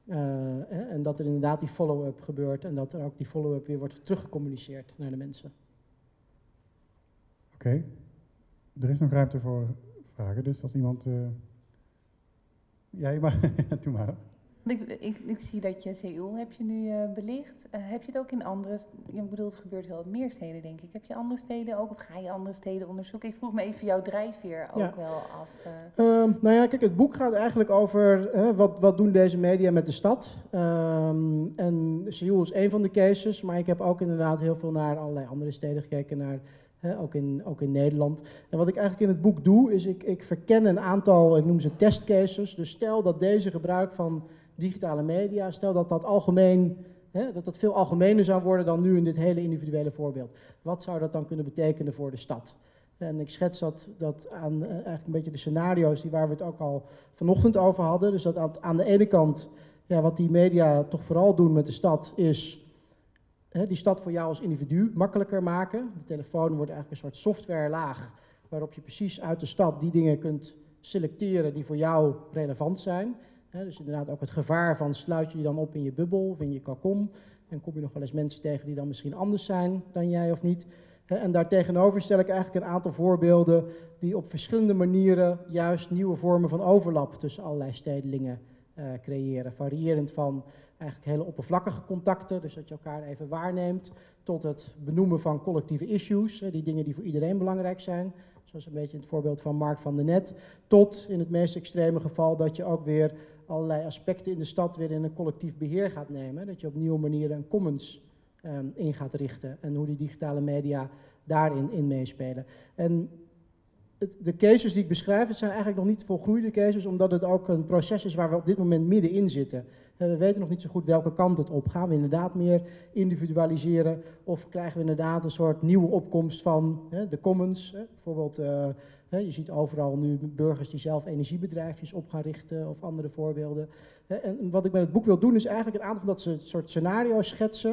Uh, en dat er inderdaad die follow-up gebeurt en dat er ook die follow-up weer wordt teruggecommuniceerd naar de mensen. Oké. Okay. Er is nog ruimte voor vragen, dus als iemand... Uh... Ja, maar doe maar. Ik, ik, ik zie dat je Seoul heb je nu uh, belicht. Uh, heb je het ook in andere... Ik bedoel, het gebeurt wel in meer steden, denk ik. Heb je andere steden ook, of ga je andere steden onderzoeken? Ik vroeg me even jouw drijfveer ook ja. wel af. Uh... Uh, nou ja, kijk, het boek gaat eigenlijk over uh, wat, wat doen deze media met de stad. Um, en Seoul is één van de cases, maar ik heb ook inderdaad heel veel naar allerlei andere steden gekeken, naar... He, ook, in, ook in Nederland. En wat ik eigenlijk in het boek doe, is ik, ik verken een aantal, ik noem ze testcases. Dus stel dat deze gebruik van digitale media, stel dat dat algemeen, he, dat dat veel algemener zou worden dan nu in dit hele individuele voorbeeld. Wat zou dat dan kunnen betekenen voor de stad? En ik schets dat, dat aan uh, eigenlijk een beetje de scenario's die waar we het ook al vanochtend over hadden. Dus dat aan, aan de ene kant, ja, wat die media toch vooral doen met de stad is... He, die stad voor jou als individu makkelijker maken. De telefoon wordt eigenlijk een soort softwarelaag waarop je precies uit de stad die dingen kunt selecteren die voor jou relevant zijn. He, dus inderdaad ook het gevaar van sluit je je dan op in je bubbel of in je cocon en kom je nog wel eens mensen tegen die dan misschien anders zijn dan jij of niet. He, en daartegenover stel ik eigenlijk een aantal voorbeelden die op verschillende manieren juist nieuwe vormen van overlap tussen allerlei stedelingen Uh, creëren. Variërend van eigenlijk hele oppervlakkige contacten, dus dat je elkaar even waarneemt, tot het benoemen van collectieve issues, hè, die dingen die voor iedereen belangrijk zijn, zoals een beetje het voorbeeld van Mark van der Net, tot in het meest extreme geval dat je ook weer allerlei aspecten in de stad weer in een collectief beheer gaat nemen, dat je op nieuwe manieren een commons um, in gaat richten en hoe die digitale media daarin in meespelen. En Het, de cases die ik beschrijf, het zijn eigenlijk nog niet volgroeide cases, omdat het ook een proces is waar we op dit moment middenin zitten. We weten nog niet zo goed welke kant het op. Gaan we inderdaad meer individualiseren of krijgen we inderdaad een soort nieuwe opkomst van hè, de commons? Hè? Bijvoorbeeld, uh, hè, je ziet overal nu burgers die zelf energiebedrijfjes op gaan richten of andere voorbeelden. En wat ik met het boek wil doen is eigenlijk een aantal van dat soort scenario's schetsen,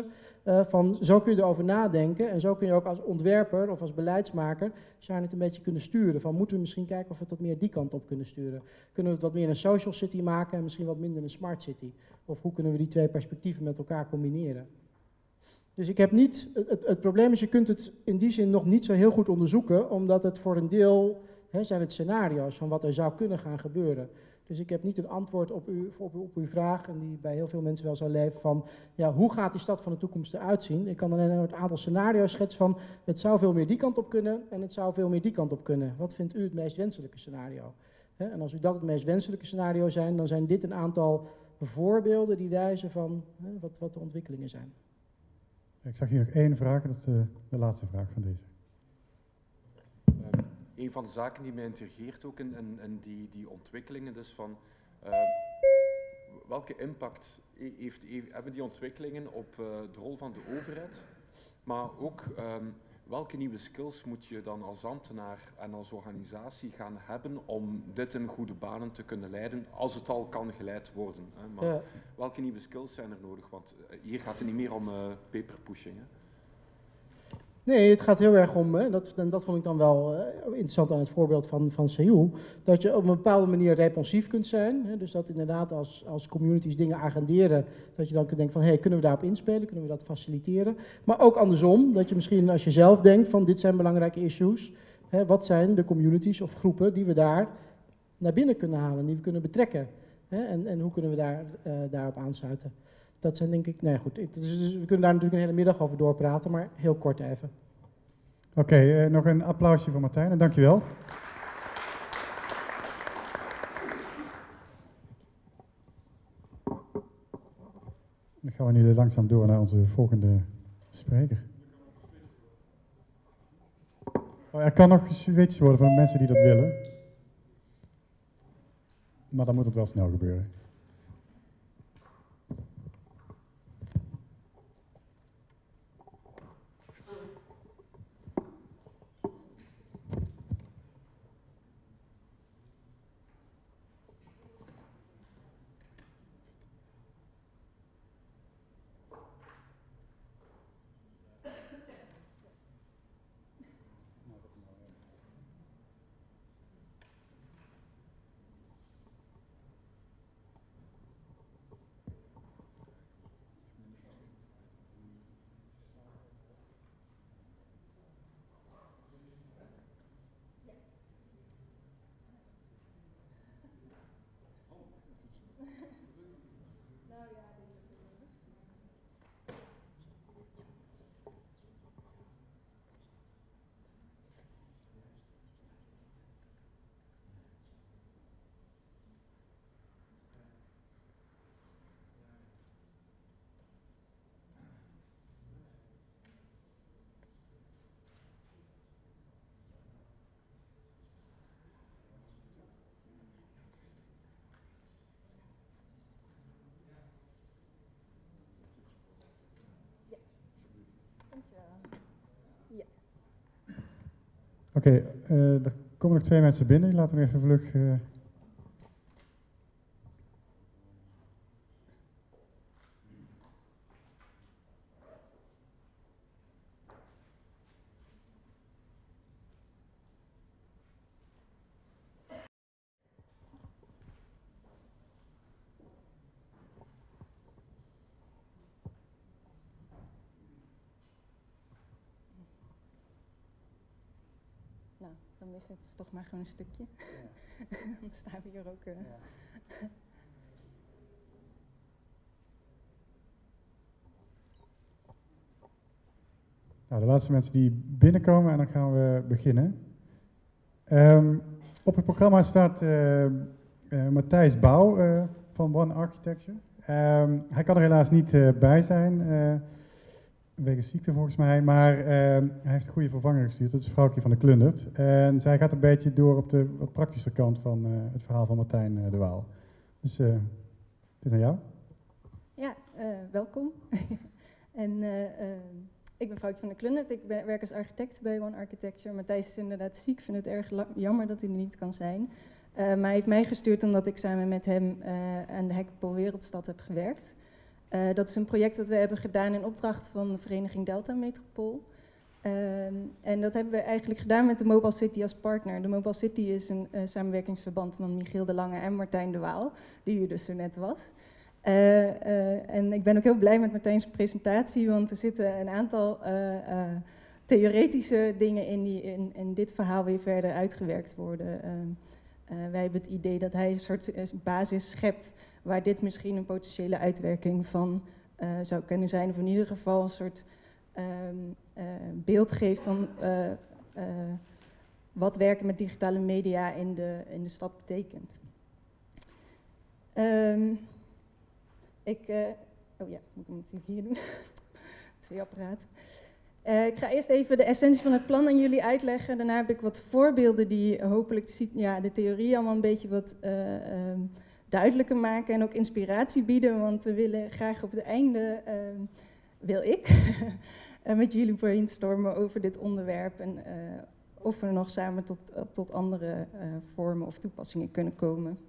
Uh, van zo kun je erover nadenken en zo kun je ook als ontwerper of als beleidsmaker zou je het een beetje kunnen sturen. Van moeten we misschien kijken of we het wat meer die kant op kunnen sturen. Kunnen we het wat meer een social city maken en misschien wat minder een smart city? Of hoe kunnen we die twee perspectieven met elkaar combineren? Dus ik heb niet, het, het probleem is, je kunt het in die zin nog niet zo heel goed onderzoeken, omdat het voor een deel, hè, zijn het scenario's van wat er zou kunnen gaan gebeuren. Dus ik heb niet een antwoord op, u, op, op uw vraag, en die bij heel veel mensen wel zou leven, van ja, hoe gaat die stad van de toekomst eruit zien? Ik kan alleen een aantal scenario's schetsen van, het zou veel meer die kant op kunnen en het zou veel meer die kant op kunnen. Wat vindt u het meest wenselijke scenario? Hè, en als u dat het meest wenselijke scenario zijn, dan zijn dit een aantal voorbeelden die wijzen van hè, wat, wat de ontwikkelingen zijn. Ik zag hier nog één vraag, dat is de, de laatste vraag van deze. Um, een van de zaken die mij intrigeert ook in, in, in die, die ontwikkelingen is van uh, welke impact heeft, heeft, hebben die ontwikkelingen op uh, de rol van de overheid, maar ook um, welke nieuwe skills moet je dan als ambtenaar en als organisatie gaan hebben om dit in goede banen te kunnen leiden, als het al kan geleid worden. Hè? Maar ja. Welke nieuwe skills zijn er nodig? Want uh, hier gaat het niet meer om uh, paperpushing. Hè? Nee, het gaat heel erg om, hè, dat, en dat vond ik dan wel uh, interessant aan het voorbeeld van, van Seoul, dat je op een bepaalde manier responsief kunt zijn. Hè, dus dat inderdaad als, als communities dingen agenderen, dat je dan kunt denken van, hé, hey, kunnen we daarop inspelen, kunnen we dat faciliteren. Maar ook andersom, dat je misschien als je zelf denkt van, dit zijn belangrijke issues, hè, wat zijn de communities of groepen die we daar naar binnen kunnen halen, die we kunnen betrekken. Hè, en, en hoe kunnen we daar, uh, daarop aansluiten. Dat zijn denk ik, nee goed, dus we kunnen daar natuurlijk een hele middag over doorpraten, maar heel kort even. Oké, okay, uh, nog een applausje voor Martijn en dankjewel. Dan gaan we nu langzaam door naar onze volgende spreker. Oh, er kan nog geswitcht worden van mensen die dat willen. Maar dan moet het wel snel gebeuren. Oké, okay, uh, er komen nog twee mensen binnen. Laten we even vlug... Uh... Dan is het toch maar gewoon een stukje. Ja. Dan staan we hier ook. Uh... Ja. Nou, de laatste mensen die binnenkomen en dan gaan we beginnen. Um, op het programma staat uh, uh, Matthijs Bouw uh, van One Architecture. Um, hij kan er helaas niet uh, bij zijn. Uh, Wegens ziekte volgens mij, maar uh, hij heeft een goede vervanger gestuurd, dat is Vrouwtje van de Klundert. En zij gaat een beetje door op de wat praktische kant van uh, het verhaal van Martijn uh, de Waal. Dus uh, het is aan jou. Ja, uh, welkom. en uh, uh, ik ben Vrouwtje van de Klundert, ik ben, werk als architect bij One Architecture. Matthijs is inderdaad ziek, ik vind het erg jammer dat hij er niet kan zijn. Uh, maar hij heeft mij gestuurd omdat ik samen met hem uh, aan de Hekpol Wereldstad heb gewerkt. Uh, dat is een project dat we hebben gedaan in opdracht van de vereniging Delta Metropool. Uh, en dat hebben we eigenlijk gedaan met de Mobile City als partner. De Mobile City is een uh, samenwerkingsverband van Michiel de Lange en Martijn de Waal, die hier dus zo net was. Uh, uh, en ik ben ook heel blij met Martijn's presentatie, want er zitten een aantal uh, uh, theoretische dingen in die in, in dit verhaal weer verder uitgewerkt worden. Uh, uh, wij hebben het idee dat hij een soort basis schept waar dit misschien een potentiële uitwerking van uh, zou kunnen zijn, of in ieder geval een soort um, uh, beeld geeft van uh, uh, wat werken met digitale media in de, in de stad betekent. Um, ik, uh, oh ja, moet ik hem natuurlijk hier doen. Twee apparaten. Uh, ik ga eerst even de essentie van het plan aan jullie uitleggen. Daarna heb ik wat voorbeelden die hopelijk ja, de theorie allemaal een beetje wat uh, um, duidelijker maken en ook inspiratie bieden. Want we willen graag op het einde, uh, wil ik, met jullie brainstormen over dit onderwerp. En uh, of we nog samen tot, uh, tot andere uh, vormen of toepassingen kunnen komen.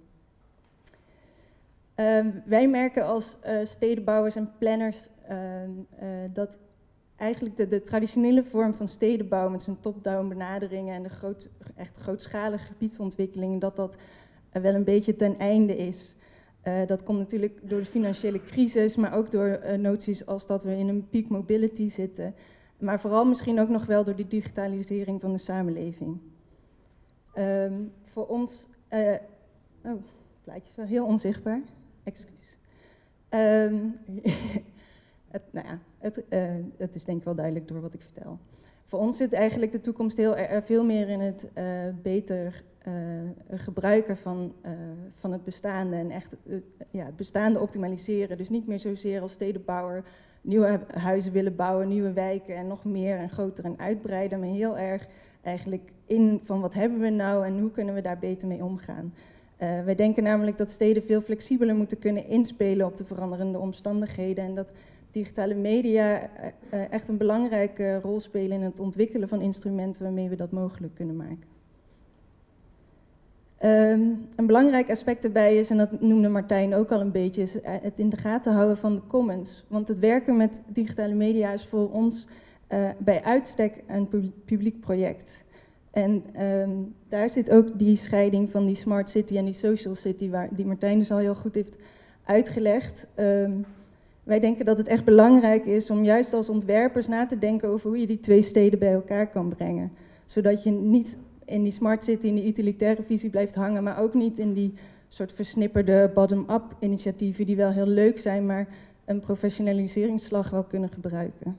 Uh, wij merken als uh, stedenbouwers en planners uh, uh, dat eigenlijk de, de traditionele vorm van stedenbouw met zijn top-down benaderingen en de groot, echt grootschalige gebiedsontwikkelingen, dat dat uh, wel een beetje ten einde is. Uh, dat komt natuurlijk door de financiële crisis, maar ook door uh, noties als dat we in een peak mobility zitten. Maar vooral misschien ook nog wel door die digitalisering van de samenleving. Um, voor ons, uh, oh, het plaatje is wel heel onzichtbaar, excuus. Um, het, nou ja, het, uh, het is denk ik wel duidelijk door wat ik vertel. Voor ons zit eigenlijk de toekomst heel er, veel meer in het uh, beter uh, gebruiken van, uh, van het bestaande en echt uh, ja, het bestaande optimaliseren. Dus niet meer zozeer als stedenbouwer nieuwe huizen willen bouwen, nieuwe wijken en nog meer en groter en uitbreiden, maar heel erg eigenlijk in van wat hebben we nou en hoe kunnen we daar beter mee omgaan. Uh, wij denken namelijk dat steden veel flexibeler moeten kunnen inspelen op de veranderende omstandigheden en dat digitale media uh, echt een belangrijke rol spelen in het ontwikkelen van instrumenten waarmee we dat mogelijk kunnen maken. Um, een belangrijk aspect daarbij is, en dat noemde Martijn ook al een beetje, is het in de gaten houden van de commons. Want het werken met digitale media is voor ons uh, bij uitstek een publiek project. En um, daar zit ook die scheiding van die smart city en die social city, waar, die Martijn dus al heel goed heeft uitgelegd. Um, wij denken dat het echt belangrijk is om juist als ontwerpers na te denken over hoe je die twee steden bij elkaar kan brengen. Zodat je niet in die smart city, in die utilitaire visie blijft hangen, maar ook niet in die soort versnipperde bottom-up initiatieven die wel heel leuk zijn, maar een professionaliseringsslag wel kunnen gebruiken.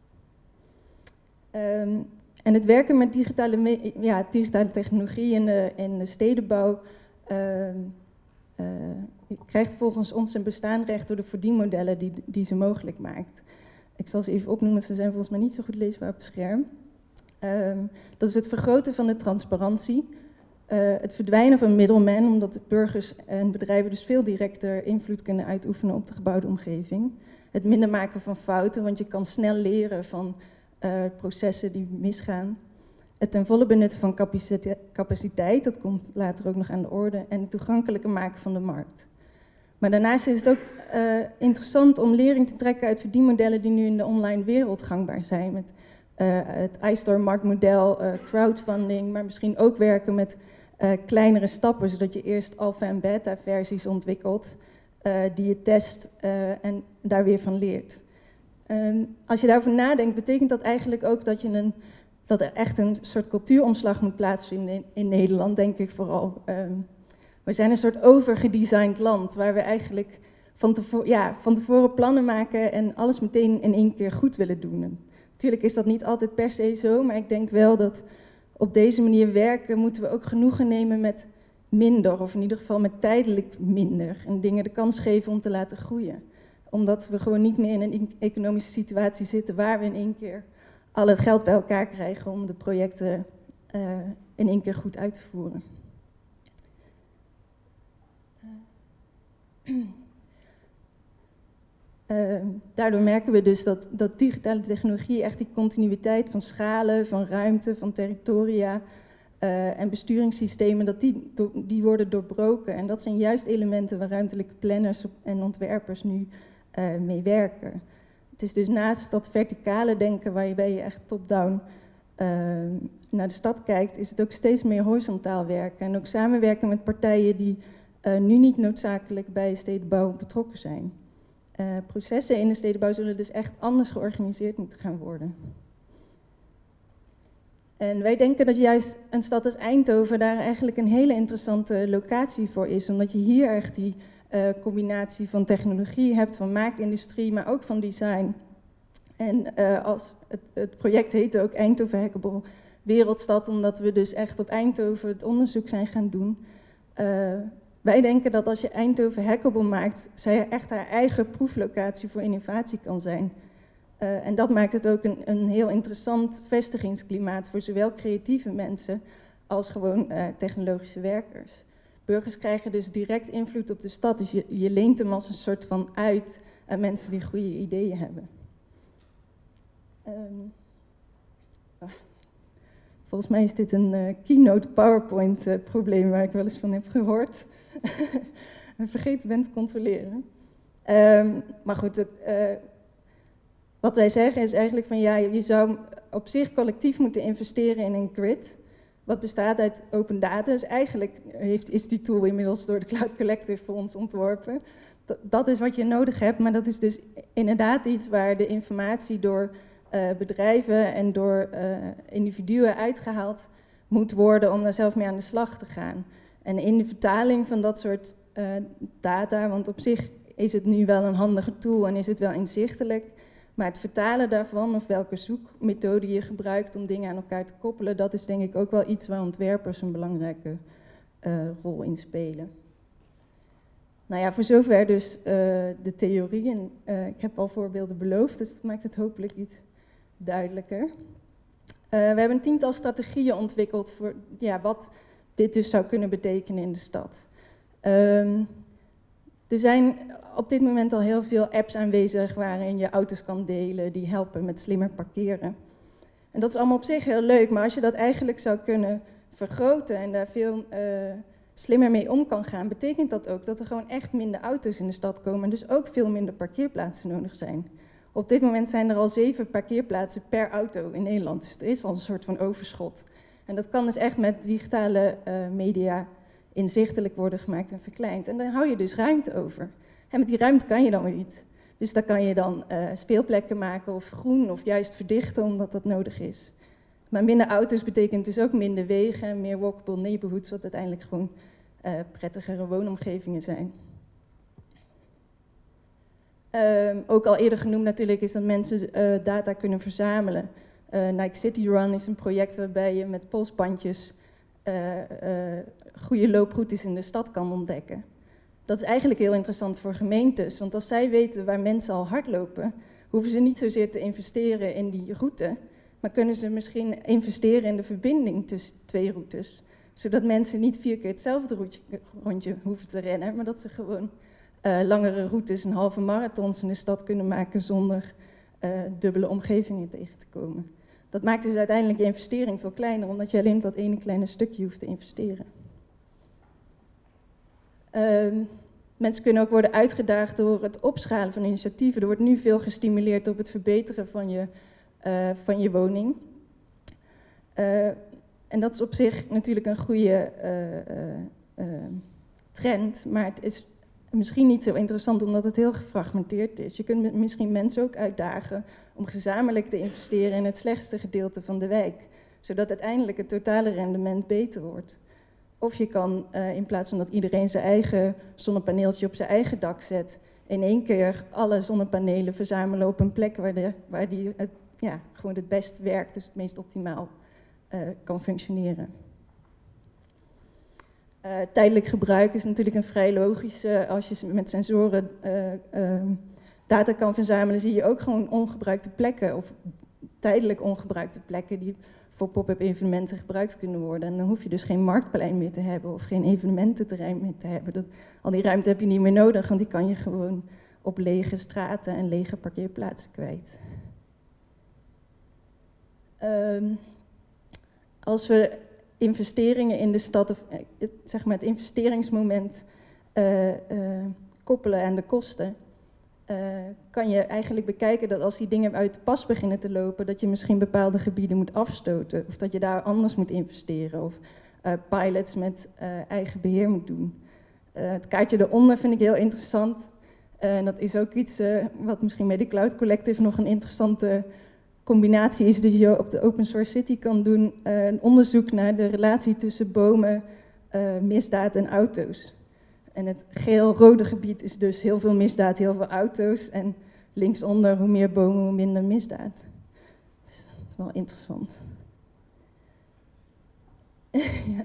Um, en het werken met digitale, ja, digitale technologie in de, in de stedenbouw uh, uh, krijgt volgens ons een bestaanrecht door de verdienmodellen die, die ze mogelijk maakt. Ik zal ze even opnoemen, ze zijn volgens mij niet zo goed leesbaar op het scherm. Um, dat is het vergroten van de transparantie, uh, het verdwijnen van middlemen, omdat de burgers en bedrijven dus veel directer invloed kunnen uitoefenen op de gebouwde omgeving. Het minder maken van fouten, want je kan snel leren van uh, processen die misgaan. Het ten volle benutten van capaciteit, capaciteit, dat komt later ook nog aan de orde, en het toegankelijker maken van de markt. Maar daarnaast is het ook uh, interessant om lering te trekken uit verdienmodellen die nu in de online wereld gangbaar zijn, met Uh, het iStore-marktmodel, uh, crowdfunding, maar misschien ook werken met uh, kleinere stappen, zodat je eerst alpha- en beta-versies ontwikkelt, uh, die je test uh, en daar weer van leert. Um, als je daarover nadenkt, betekent dat eigenlijk ook dat, je een, dat er echt een soort cultuuromslag moet plaatsvinden in, in Nederland, denk ik vooral. Um, we zijn een soort overgedesigned land, waar we eigenlijk van tevoren, ja, van tevoren plannen maken en alles meteen in één keer goed willen doen. Natuurlijk is dat niet altijd per se zo, maar ik denk wel dat op deze manier werken moeten we ook genoegen nemen met minder, of in ieder geval met tijdelijk minder. En dingen de kans geven om te laten groeien. Omdat we gewoon niet meer in een economische situatie zitten waar we in één keer al het geld bij elkaar krijgen om de projecten uh, in één keer goed uit te voeren. Uh. Uh, daardoor merken we dus dat, dat digitale technologie echt die continuïteit van schalen, van ruimte, van territoria uh, en besturingssystemen, dat die, die worden doorbroken. En dat zijn juist elementen waar ruimtelijke planners en ontwerpers nu uh, mee werken. Het is dus naast dat verticale denken waarbij je echt top-down uh, naar de stad kijkt, is het ook steeds meer horizontaal werken. En ook samenwerken met partijen die uh, nu niet noodzakelijk bij stedenbouw betrokken zijn. Uh, processen in de stedenbouw zullen dus echt anders georganiseerd moeten gaan worden. En wij denken dat juist een stad als Eindhoven daar eigenlijk een hele interessante locatie voor is, omdat je hier echt die uh, combinatie van technologie hebt, van maakindustrie, maar ook van design. En uh, als het, het project heet ook Eindhoven Hackable Wereldstad, omdat we dus echt op Eindhoven het onderzoek zijn gaan doen. Uh, wij denken dat als je Eindhoven hackable maakt, zij echt haar eigen proeflocatie voor innovatie kan zijn. Uh, en dat maakt het ook een, een heel interessant vestigingsklimaat voor zowel creatieve mensen als gewoon uh, technologische werkers. Burgers krijgen dus direct invloed op de stad, dus je, je leent hem als een soort van uit aan mensen die goede ideeën hebben. Um, oh. Volgens mij is dit een uh, keynote PowerPoint uh, probleem waar ik wel eens van heb gehoord. Vergeten ben te controleren. Um, maar goed, het, uh, wat wij zeggen is eigenlijk van ja, je zou op zich collectief moeten investeren in een grid. Wat bestaat uit open data. Dus eigenlijk heeft, is die tool inmiddels door de Cloud Collective voor ons ontworpen. Dat, dat is wat je nodig hebt, maar dat is dus inderdaad iets waar de informatie door uh, bedrijven en door uh, individuen uitgehaald moet worden om daar zelf mee aan de slag te gaan. En in de vertaling van dat soort uh, data, want op zich is het nu wel een handige tool en is het wel inzichtelijk, maar het vertalen daarvan of welke zoekmethode je gebruikt om dingen aan elkaar te koppelen, dat is denk ik ook wel iets waar ontwerpers een belangrijke uh, rol in spelen. Nou ja, voor zover dus uh, de theorie. En, uh, ik heb al voorbeelden beloofd, dus dat maakt het hopelijk iets duidelijker. Uh, we hebben een tiental strategieën ontwikkeld voor ja, wat dit dus zou kunnen betekenen in de stad. Um, er zijn op dit moment al heel veel apps aanwezig waarin je auto's kan delen, die helpen met slimmer parkeren. En dat is allemaal op zich heel leuk, maar als je dat eigenlijk zou kunnen vergroten en daar veel uh, slimmer mee om kan gaan, betekent dat ook dat er gewoon echt minder auto's in de stad komen en dus ook veel minder parkeerplaatsen nodig zijn. Op dit moment zijn er al zeven parkeerplaatsen per auto in Nederland, dus er is al een soort van overschot. En dat kan dus echt met digitale uh, media inzichtelijk worden gemaakt en verkleind. En dan hou je dus ruimte over. En met die ruimte kan je dan weer iets. Dus daar kan je dan uh, speelplekken maken of groen of juist verdichten omdat dat nodig is. Maar minder auto's betekent dus ook minder wegen en meer walkable neighborhoods, wat uiteindelijk gewoon uh, prettigere woonomgevingen zijn. Uh, ook al eerder genoemd natuurlijk is dat mensen uh, data kunnen verzamelen. Uh, Nike City Run is een project waarbij je met polsbandjes uh, uh, goede looproutes in de stad kan ontdekken. Dat is eigenlijk heel interessant voor gemeentes, want als zij weten waar mensen al hardlopen, hoeven ze niet zozeer te investeren in die route, maar kunnen ze misschien investeren in de verbinding tussen twee routes, zodat mensen niet vier keer hetzelfde routje, rondje hoeven te rennen, maar dat ze gewoon uh, langere routes en halve marathons in de stad kunnen maken zonder uh, dubbele omgevingen tegen te komen. Dat maakt dus uiteindelijk je investering veel kleiner, omdat je alleen op dat ene kleine stukje hoeft te investeren. Uh, mensen kunnen ook worden uitgedaagd door het opschalen van initiatieven. Er wordt nu veel gestimuleerd op het verbeteren van je, uh, van je woning. Uh, en dat is op zich natuurlijk een goede uh, uh, uh, trend, maar het is misschien niet zo interessant omdat het heel gefragmenteerd is. Je kunt misschien mensen ook uitdagen om gezamenlijk te investeren in het slechtste gedeelte van de wijk, zodat uiteindelijk het totale rendement beter wordt. Of je kan, uh, in plaats van dat iedereen zijn eigen zonnepaneeltje op zijn eigen dak zet, in één keer alle zonnepanelen verzamelen op een plek waar, de, waar die het, ja, gewoon het best werkt, dus het meest optimaal uh, kan functioneren. Uh, tijdelijk gebruik is natuurlijk een vrij logische. Als je met sensoren uh, uh, data kan verzamelen, zie je ook gewoon ongebruikte plekken of tijdelijk ongebruikte plekken die voor pop-up evenementen gebruikt kunnen worden. En dan hoef je dus geen marktplein meer te hebben of geen evenemententerrein meer te hebben. Dat, al die ruimte heb je niet meer nodig, want die kan je gewoon op lege straten en lege parkeerplaatsen kwijt. Um, als we investeringen in de stad, of zeg maar het investeringsmoment uh, uh, koppelen aan de kosten, uh, kan je eigenlijk bekijken dat als die dingen uit de pas beginnen te lopen, dat je misschien bepaalde gebieden moet afstoten. Of dat je daar anders moet investeren. Of uh, pilots met uh, eigen beheer moet doen. Uh, het kaartje eronder vind ik heel interessant. Uh, en dat is ook iets uh, wat misschien bij de Cloud Collective nog een interessante combinatie is. Dus je op de Open Source City kan doen uh, een onderzoek naar de relatie tussen bomen, uh, misdaad en auto's. En het geel-rode gebied is dus heel veel misdaad, heel veel auto's. En linksonder, hoe meer bomen, hoe minder misdaad. Dus dat is wel interessant. Ja.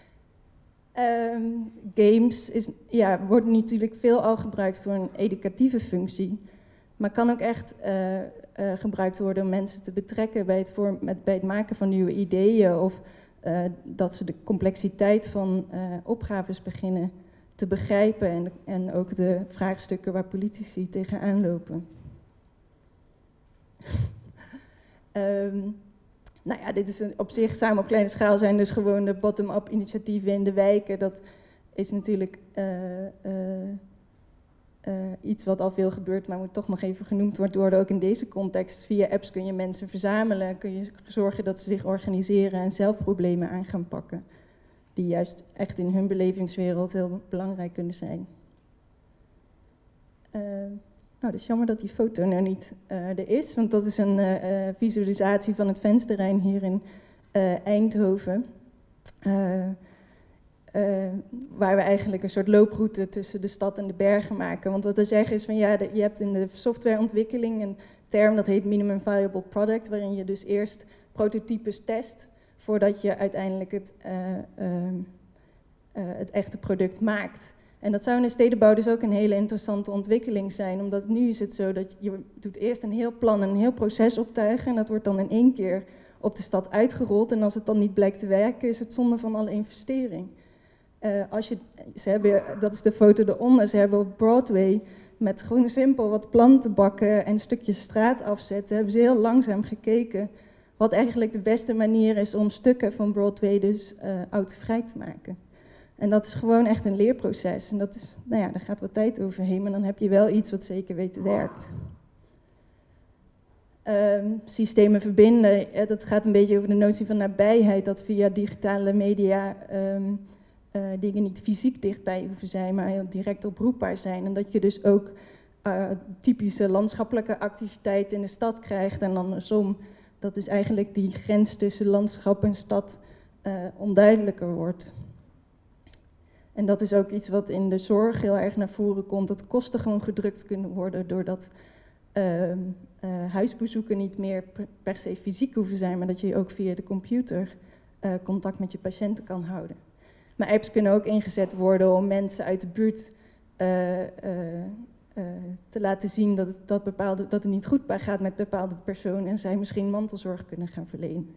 Um, games is, ja, wordt natuurlijk veel al gebruikt voor een educatieve functie. Maar kan ook echt uh, uh, gebruikt worden om mensen te betrekken bij het, vorm, met, bij het maken van nieuwe ideeën. Of uh, dat ze de complexiteit van uh, opgaves beginnen te begrijpen en, en ook de vraagstukken waar politici tegenaan lopen. um, nou ja, dit is een, op zich samen op kleine schaal zijn dus gewoon de bottom-up initiatieven in de wijken. Dat is natuurlijk uh, uh, uh, iets wat al veel gebeurt, maar moet toch nog even genoemd worden. Ook in deze context. Via apps kun je mensen verzamelen, kun je zorgen dat ze zich organiseren en zelf problemen aan gaan pakken. Die juist echt in hun belevingswereld heel belangrijk kunnen zijn. Uh, nou, het is jammer dat die foto nou niet uh, er is, want dat is een uh, uh, visualisatie van het vensterrein hier in uh, Eindhoven. Uh, uh, waar we eigenlijk een soort looproute tussen de stad en de bergen maken. Want wat we zeggen is van ja, de, je hebt in de softwareontwikkeling een term dat heet minimum viable product, waarin je dus eerst prototypes test, voordat je uiteindelijk het, uh, uh, uh, het echte product maakt. En dat zou in de stedenbouw dus ook een hele interessante ontwikkeling zijn, omdat nu is het zo dat je doet eerst een heel plan en een heel proces optuigen en dat wordt dan in één keer op de stad uitgerold en als het dan niet blijkt te werken is het zonde van alle investering. Uh, als je, ze hebben, dat is de foto eronder, ze hebben op Broadway met gewoon simpel wat plantenbakken en stukjes straat afzetten, hebben ze heel langzaam gekeken wat eigenlijk de beste manier is om stukken van Broadway dus uh, autovrij te maken. En dat is gewoon echt een leerproces. En dat is, nou ja, daar gaat wat tijd overheen, maar dan heb je wel iets wat zeker weten werkt. Um, systemen verbinden, ja, dat gaat een beetje over de notie van nabijheid, dat via digitale media um, uh, dingen niet fysiek dichtbij hoeven zijn, maar heel direct oproepbaar zijn. En dat je dus ook uh, typische landschappelijke activiteiten in de stad krijgt en andersom. Dat is eigenlijk die grens tussen landschap en stad uh, onduidelijker wordt. En dat is ook iets wat in de zorg heel erg naar voren komt, dat kosten gewoon gedrukt kunnen worden doordat uh, uh, huisbezoeken niet meer per se fysiek hoeven zijn, maar dat je ook via de computer uh, contact met je patiënten kan houden. Maar apps kunnen ook ingezet worden om mensen uit de buurt uh, uh, uh, te laten zien dat het, dat, bepaalde, dat het niet goed gaat met bepaalde personen en zij misschien mantelzorg kunnen gaan verlenen.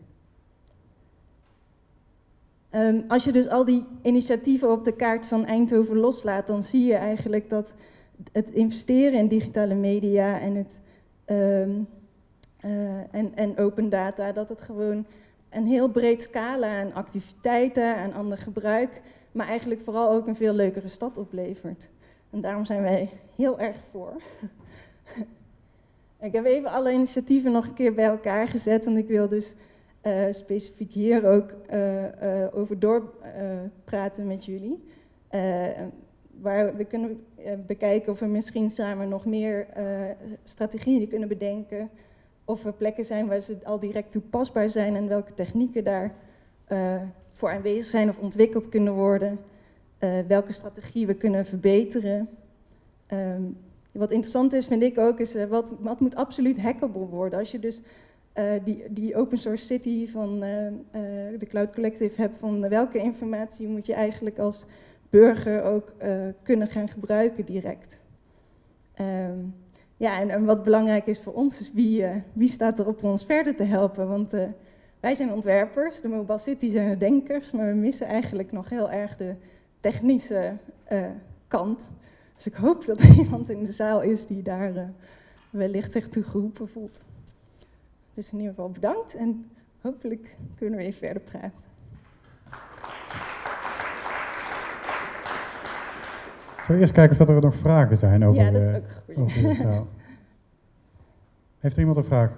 Um, als je dus al die initiatieven op de kaart van Eindhoven loslaat, dan zie je eigenlijk dat het investeren in digitale media en, het, um, uh, en, en open data, dat het gewoon een heel breed scala aan activiteiten, aan ander gebruik, maar eigenlijk vooral ook een veel leukere stad oplevert. En daarom zijn wij heel erg voor. Ik heb even alle initiatieven nog een keer bij elkaar gezet, want ik wil dus Uh, specifiek hier ook uh, uh, over doorpraten uh, met jullie. Uh, waar we kunnen uh, bekijken of we misschien samen nog meer uh, strategieën kunnen bedenken. Of er plekken zijn waar ze al direct toepasbaar zijn en welke technieken daar uh, voor aanwezig zijn of ontwikkeld kunnen worden. Uh, welke strategie we kunnen verbeteren. Um, wat interessant is, vind ik ook, is uh, wat, wat moet absoluut hackable worden. Als je dus Uh, die, die open source city van uh, uh, de Cloud Collective hebt, van welke informatie moet je eigenlijk als burger ook uh, kunnen gaan gebruiken direct. Um, ja, en, en wat belangrijk is voor ons is wie, uh, wie staat er op ons verder te helpen. Want uh, wij zijn ontwerpers, de Mobile City zijn de denkers, maar we missen eigenlijk nog heel erg de technische uh, kant. Dus ik hoop dat er iemand in de zaal is die daar uh, wellicht zich toe geroepen voelt. Dus in ieder geval bedankt en hopelijk kunnen we even verder praten. Zullen we eerst kijken of dat er nog vragen zijn over, Ja, dat is eh, ook een goeie. over dit verhaal? Heeft er iemand een vraag?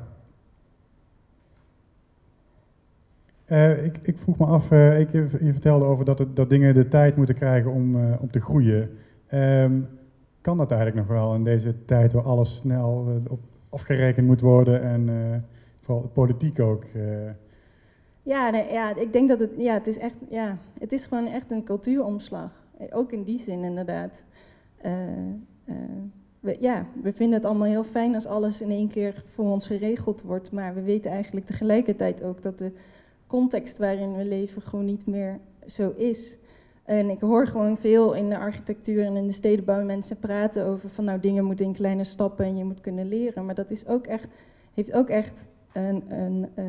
Uh, ik, ik vroeg me af, uh, ik, je vertelde over dat, het, dat dingen de tijd moeten krijgen om, uh, om te groeien. Um, kan dat eigenlijk nog wel in deze tijd waar alles snel uh, op afgerekend moet worden en uh, vooral politiek ook? Uh. Ja, nee, ja, ik denk dat het, ja, het is echt, ja, het is gewoon echt een cultuuromslag. Ook in die zin inderdaad. Uh, uh, we, ja, we vinden het allemaal heel fijn als alles in één keer voor ons geregeld wordt, maar we weten eigenlijk tegelijkertijd ook dat de context waarin we leven gewoon niet meer zo is. En ik hoor gewoon veel in de architectuur en in de stedenbouw mensen praten over van nou dingen moeten in kleine stappen en je moet kunnen leren. Maar dat is ook echt, heeft ook echt een, een, uh,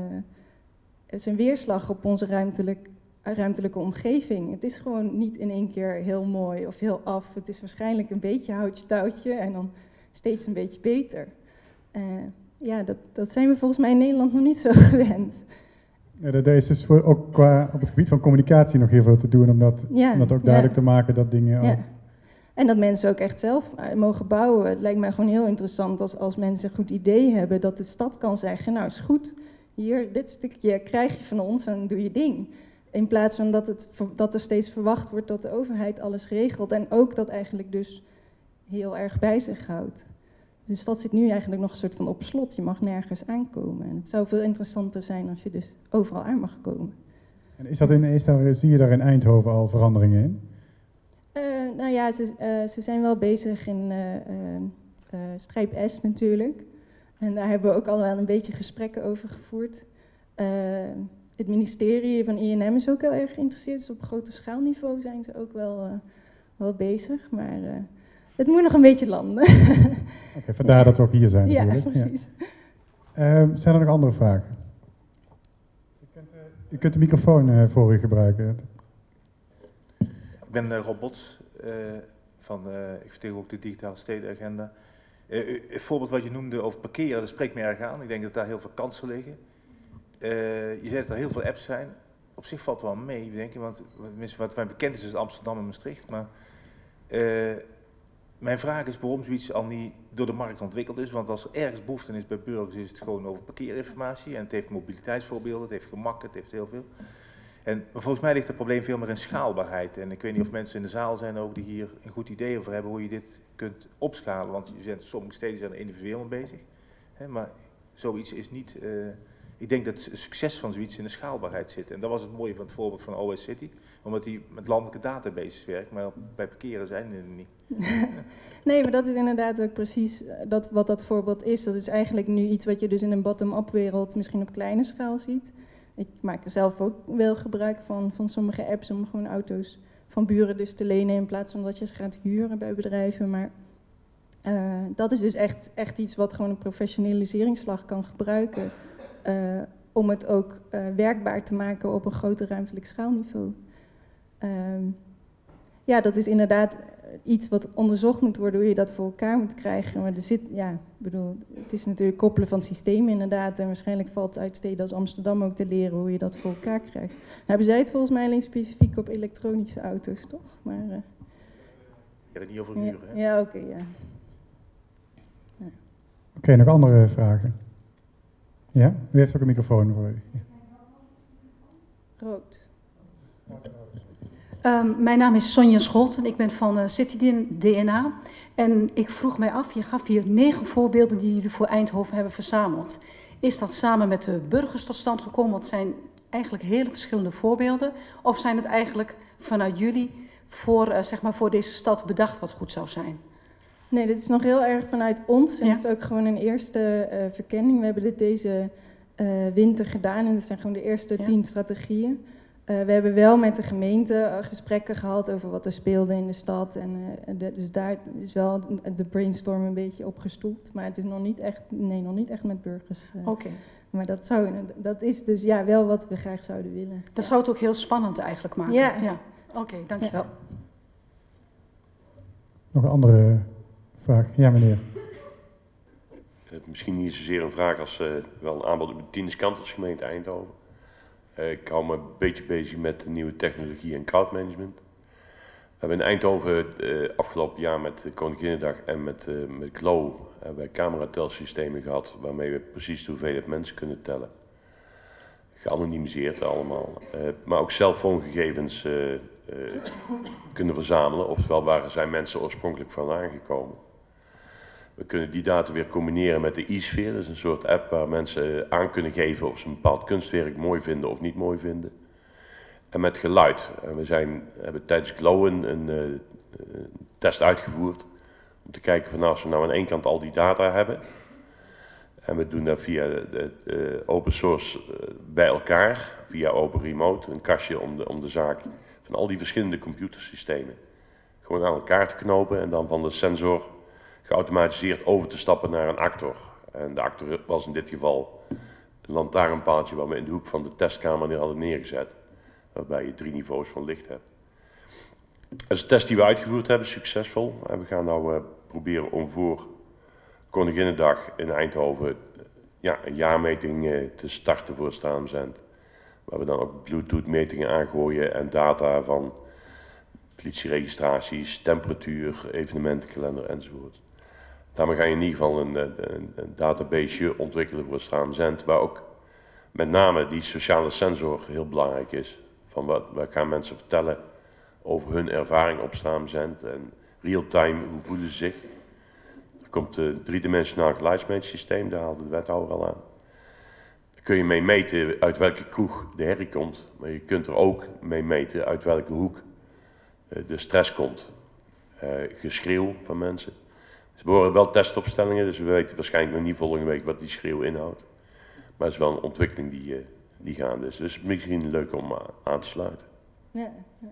zijn weerslag op onze ruimtelijk, ruimtelijke omgeving. Het is gewoon niet in één keer heel mooi of heel af. Het is waarschijnlijk een beetje houtje touwtje en dan steeds een beetje beter. Uh, ja, dat, dat zijn we volgens mij in Nederland nog niet zo gewend. Ja, er is dus voor, ook qua, op het gebied van communicatie nog heel veel te doen om dat, ja, om dat ook duidelijk ja. te maken dat dingen ja. ook... En dat mensen ook echt zelf mogen bouwen. Het lijkt mij gewoon heel interessant als, als mensen een goed idee hebben dat de stad kan zeggen, nou is goed, hier, dit stukje krijg je van ons en doe je ding. In plaats van dat, het, dat er steeds verwacht wordt dat de overheid alles regelt en ook dat eigenlijk dus heel erg bij zich houdt. De stad zit nu eigenlijk nog een soort van op slot. Je mag nergens aankomen. En het zou veel interessanter zijn als je dus overal aan mag komen. En is dat in, is daar, zie je daar in Eindhoven al veranderingen in? Uh, nou ja, ze, uh, ze zijn wel bezig in uh, uh, uh, Strijp S natuurlijk. En daar hebben we ook al wel een beetje gesprekken over gevoerd. Uh, het ministerie van I N M is ook heel erg geïnteresseerd. Dus op grote schaalniveau zijn ze ook wel, uh, wel bezig. Maar... Uh, Het moet nog een beetje landen. Oké, okay, vandaar ja. dat we ook hier zijn natuurlijk. Ja, precies. Ja. Uh, zijn er nog andere vragen? Je kunt, uh, je kunt de microfoon uh, voor u gebruiken. Ik ben uh, Rob Bots, uh, van, uh, ik vertegenwoordig ook de digitale stedenagenda. Uh, het voorbeeld wat je noemde over parkeren, dat spreekt me erg aan. Ik denk dat daar heel veel kansen liggen. Uh, je zei dat er heel veel apps zijn. Op zich valt het wel mee, denk ik, want wat mij bekend is, is Amsterdam en Maastricht. Maar... Uh, Mijn vraag is waarom zoiets al niet door de markt ontwikkeld is, want als er ergens behoefte is bij burgers is het gewoon over parkeerinformatie en het heeft mobiliteitsvoorbeelden, het heeft gemak, het heeft heel veel. En volgens mij ligt het probleem veel meer in schaalbaarheid en ik weet niet of mensen in de zaal zijn ook die hier een goed idee over hebben hoe je dit kunt opschalen, want je bent, sommige steden zijn er individueel mee bezig, hè, maar zoiets is niet, uh, ik denk dat het succes van zoiets in de schaalbaarheid zit en dat was het mooie van het voorbeeld van O S City, omdat die met landelijke databases werkt, maar bij parkeren zijn die er niet. Nee, maar dat is inderdaad ook precies dat, wat dat voorbeeld is. Dat is eigenlijk nu iets wat je dus in een bottom-up wereld misschien op kleine schaal ziet. Ik maak er zelf ook wel gebruik van, van sommige apps om gewoon auto's van buren dus te lenen in plaats van dat je ze gaat huren bij bedrijven. Maar uh, dat is dus echt, echt iets wat gewoon een professionaliseringsslag kan gebruiken uh, om het ook uh, werkbaar te maken op een groter ruimtelijk schaalniveau. Um, ja, dat is inderdaad iets wat onderzocht moet worden, hoe je dat voor elkaar moet krijgen. Maar er zit, ja, ik bedoel, het is natuurlijk koppelen van systemen inderdaad. En waarschijnlijk valt het uit steden als Amsterdam ook te leren hoe je dat voor elkaar krijgt. Nou, hebben zij het volgens mij alleen specifiek op elektronische auto's, toch? Maar, uh, ja, niet over huren, ja, hè? ja, oké, okay, ja. ja. Oké, okay, nog andere vragen? Ja, u heeft ook een microfoon voor u. Ja. Rood. Um, mijn naam is Sonja Scholt en ik ben van uh, City D N A. En ik vroeg mij af, je gaf hier negen voorbeelden die jullie voor Eindhoven hebben verzameld. Is dat samen met de burgers tot stand gekomen? Want het zijn eigenlijk hele verschillende voorbeelden. Of zijn het eigenlijk vanuit jullie voor, uh, zeg maar voor deze stad bedacht wat goed zou zijn? Nee, dit is nog heel erg vanuit ons. En ja. het is ook gewoon een eerste uh, verkenning. We hebben dit deze uh, winter gedaan en dit zijn gewoon de eerste ja. tien strategieën. Uh, we hebben wel met de gemeente uh, gesprekken gehad over wat er speelde in de stad. En, uh, de, dus daar is wel de brainstorm een beetje opgestoeld. Maar het is nog niet echt, nee, nog niet echt met burgers. Uh, Oké. Okay. Maar dat, zou, dat is dus ja, wel wat we graag zouden willen. Dat ja. zou het ook heel spannend eigenlijk maken. Ja. ja. Oké, okay, dankjewel. Ja. Nog een andere vraag? Ja, meneer. Uh, misschien niet zozeer een vraag als uh, wel een aanbod op de Tieneskant als gemeente Eindhoven. Uh, ik hou me een beetje bezig met de nieuwe technologie en crowdmanagement. We hebben in Eindhoven uh, afgelopen jaar met Koninginnedag en met, uh, met Glow hebben wij cameratelsystemen gehad waarmee we precies de hoeveelheid mensen kunnen tellen. Geanonimiseerd allemaal. Uh, maar ook cellfoongegevens uh, uh, kunnen verzamelen, oftewel waar zijn mensen oorspronkelijk vandaan gekomen. We kunnen die data weer combineren met de e-sphere, dat is een soort app waar mensen aan kunnen geven of ze een bepaald kunstwerk mooi vinden of niet mooi vinden. En met geluid. En we zijn, hebben tijdens Glow een, een, een test uitgevoerd om te kijken van nou, als we nou aan één kant al die data hebben en we doen dat via de, de open source bij elkaar, via Open Remote, een kastje om de, om de zaak van al die verschillende computersystemen gewoon aan elkaar te knopen en dan van de sensor geautomatiseerd over te stappen naar een actor. En de actor was in dit geval een lantaarnpaaltje waar we in de hoek van de testkamer neer hadden neergezet. Waarbij je drie niveaus van licht hebt. Dat is een test die we uitgevoerd hebben, succesvol. En we gaan nou uh, proberen om voor Koninginnedag in Eindhoven uh, ja, een jaarmeting uh, te starten voor het Staanzend. Waar we dan ook Bluetooth metingen aangooien en data van politieregistraties, temperatuur, evenementenkalender enzovoort. Daarmee ga je in ieder geval een, een, een database ontwikkelen voor het Staanzend, waar ook met name die sociale sensor heel belangrijk is. Van wat, wat gaan mensen vertellen over hun ervaring op Staanzend en real-time, hoe voelen ze zich. Er komt een driedimensionaal geluidsmeetsysteem, daar haalde de wethouder al aan. Daar kun je mee meten uit welke kroeg de herrie komt, maar je kunt er ook mee meten uit welke hoek de stress komt. Uh, geschreeuw van mensen. Ze behoren wel testopstellingen, dus we weten waarschijnlijk nog niet volgende week wat die schreeuw inhoudt. Maar het is wel een ontwikkeling die, uh, die gaande is. Dus misschien leuk om uh, aan te sluiten. Ja, ja.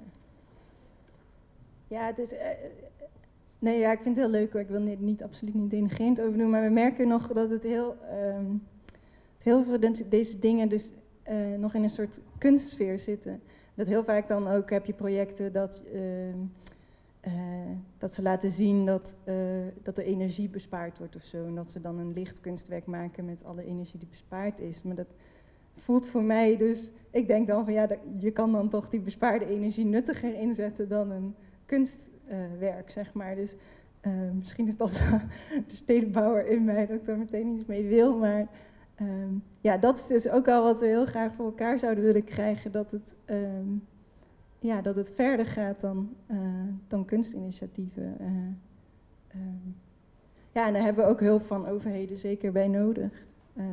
ja het is... Uh, nee, ja, ik vind het heel leuk hoor. Ik wil niet, niet absoluut niet denigrerend over doen, maar we merken nog dat het heel... Um, het heel veel de, deze dingen dus uh, nog in een soort kunstsfeer zitten. Dat heel vaak dan ook heb je projecten dat... Uh, Uh, dat ze laten zien dat, uh, dat er energie bespaard wordt of zo. En dat ze dan een lichtkunstwerk maken met alle energie die bespaard is. Maar dat voelt voor mij dus... Ik denk dan van ja, dat, je kan dan toch die bespaarde energie nuttiger inzetten dan een kunstwerk, uh, zeg maar. Dus uh, misschien is dat de stedenbouwer in mij dat ik daar meteen iets mee wil. Maar uh, ja, dat is dus ook al wat we heel graag voor elkaar zouden willen krijgen. Dat het... Uh, Ja, dat het verder gaat dan, uh, dan kunstinitiatieven. Uh, uh, ja, en daar hebben we ook hulp van overheden zeker bij nodig. Uh.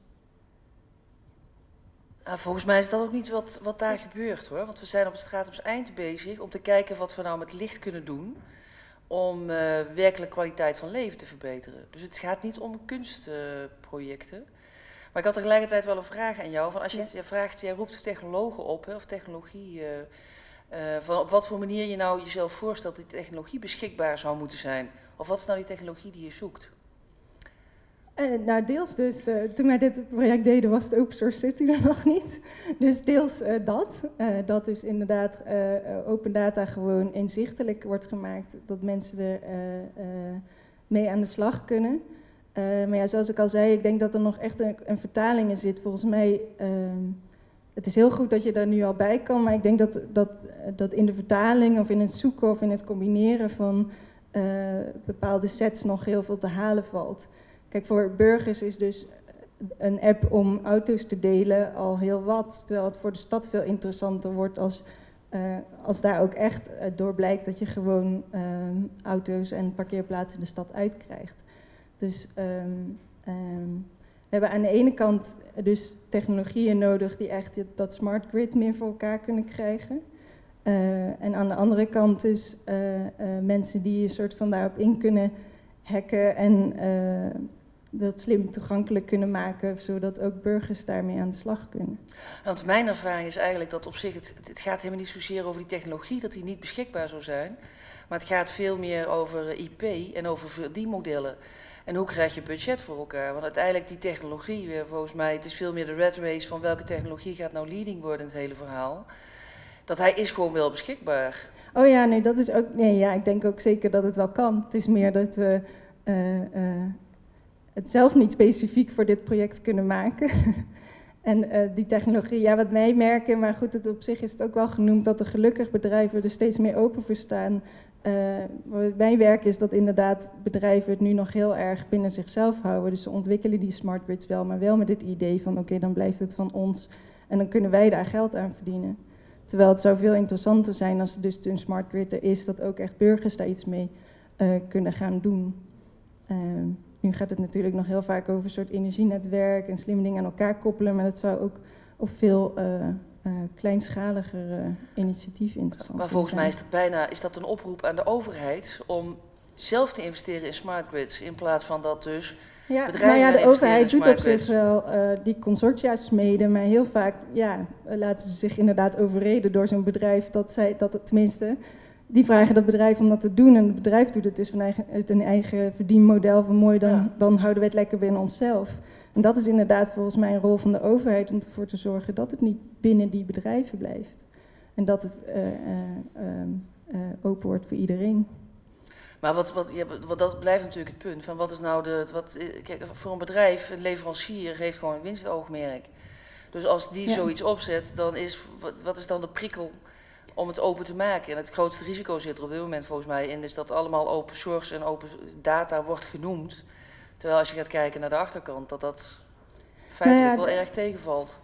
Nou, volgens mij is dat ook niet wat, wat daar gebeurt hoor. Want we zijn op het Straat op het Eind bezig om te kijken wat we nou met licht kunnen doen om uh, werkelijk kwaliteit van leven te verbeteren. Dus het gaat niet om kunstprojecten. Uh, maar ik had tegelijkertijd wel een vraag aan jou. Van als je, het, je vraagt, jij roept technologen op, hè, of technologie... Uh, Uh, van op wat voor manier je nou jezelf voorstelt dat die technologie beschikbaar zou moeten zijn. Of wat is nou die technologie die je zoekt? Uh, nou, deels dus, uh, toen wij dit project deden was het Open Source City er nog niet. Dus deels uh, dat. Uh, dat is inderdaad uh, open data gewoon inzichtelijk wordt gemaakt. Dat mensen er uh, uh, mee aan de slag kunnen. Uh, maar ja, zoals ik al zei, ik denk dat er nog echt een, een vertaling in zit. Volgens mij... Uh, Het is heel goed dat je daar nu al bij kan, maar ik denk dat, dat, dat in de vertaling of in het zoeken of in het combineren van uh, bepaalde sets nog heel veel te halen valt. Kijk, voor burgers is dus een app om auto's te delen al heel wat, terwijl het voor de stad veel interessanter wordt als, uh, als daar ook echt uh, door blijkt dat je gewoon uh, auto's en parkeerplaatsen de stad uitkrijgt. Dus... Um, um, We hebben aan de ene kant dus technologieën nodig die echt dat smart grid meer voor elkaar kunnen krijgen. Uh, en aan de andere kant dus uh, uh, mensen die een soort van daarop in kunnen hacken en uh, dat slim toegankelijk kunnen maken, zodat ook burgers daarmee aan de slag kunnen. Want mijn ervaring is eigenlijk dat op zich, het, het gaat helemaal niet zozeer over die technologie, dat die niet beschikbaar zou zijn. Maar het gaat veel meer over I P en over verdienmodellen. En hoe krijg je budget voor elkaar? Want uiteindelijk die technologie, volgens mij, het is veel meer de rat race van welke technologie gaat nou leading worden in het hele verhaal. Dat hij is gewoon wel beschikbaar. Oh ja, nee, dat is ook, nee, ja, ik denk ook zeker dat het wel kan. Het is meer dat we uh, uh, het zelf niet specifiek voor dit project kunnen maken. En uh, die technologie, ja, wat wij merken, maar goed, het op zich is het ook wel genoemd dat er gelukkig bedrijven er steeds meer open voor staan. Uh, wat wij werken is dat inderdaad bedrijven het nu nog heel erg binnen zichzelf houden. Dus ze ontwikkelen die smart grids wel, maar wel met het idee van oké, okay, dan blijft het van ons en dan kunnen wij daar geld aan verdienen. Terwijl het zou veel interessanter zijn als er dus een smart grid er is, dat ook echt burgers daar iets mee uh, kunnen gaan doen. Uh, nu gaat het natuurlijk nog heel vaak over een soort energienetwerk en slimme dingen aan elkaar koppelen, maar dat zou ook op veel uh, uh, kleinschaliger uh, initiatieven interessant Maar volgens zijn. mij is dat bijna is dat een oproep aan de overheid om zelf te investeren in smart grids, in plaats van dat dus Ja, bedrijven nou ja, de investeren overheid in doet smart op zich grids. wel uh, die consortia smeden, maar heel vaak ja, laten ze zich inderdaad overreden door zo'n bedrijf dat zij, dat het tenminste, die vragen dat bedrijf om dat te doen en het bedrijf doet het dus van eigen, uit een eigen verdienmodel van mooi, dan, ja. dan houden we het lekker binnen onszelf. En dat is inderdaad volgens mij een rol van de overheid om ervoor te zorgen dat het niet binnen die bedrijven blijft. En dat het uh, uh, uh, uh, open wordt voor iedereen. Maar wat, wat, ja, wat, dat blijft natuurlijk het punt. Van wat is nou de, wat, kijk, voor een bedrijf, een leverancier heeft gewoon een winstoogmerk. Dus als die ja. zoiets opzet, dan is, wat, wat is dan de prikkel om het open te maken? En het grootste risico zit er op dit moment volgens mij in, is dat allemaal open source en open data wordt genoemd. Terwijl als je gaat kijken naar de achterkant, dat dat feitelijk nou ja, wel erg tegenvalt.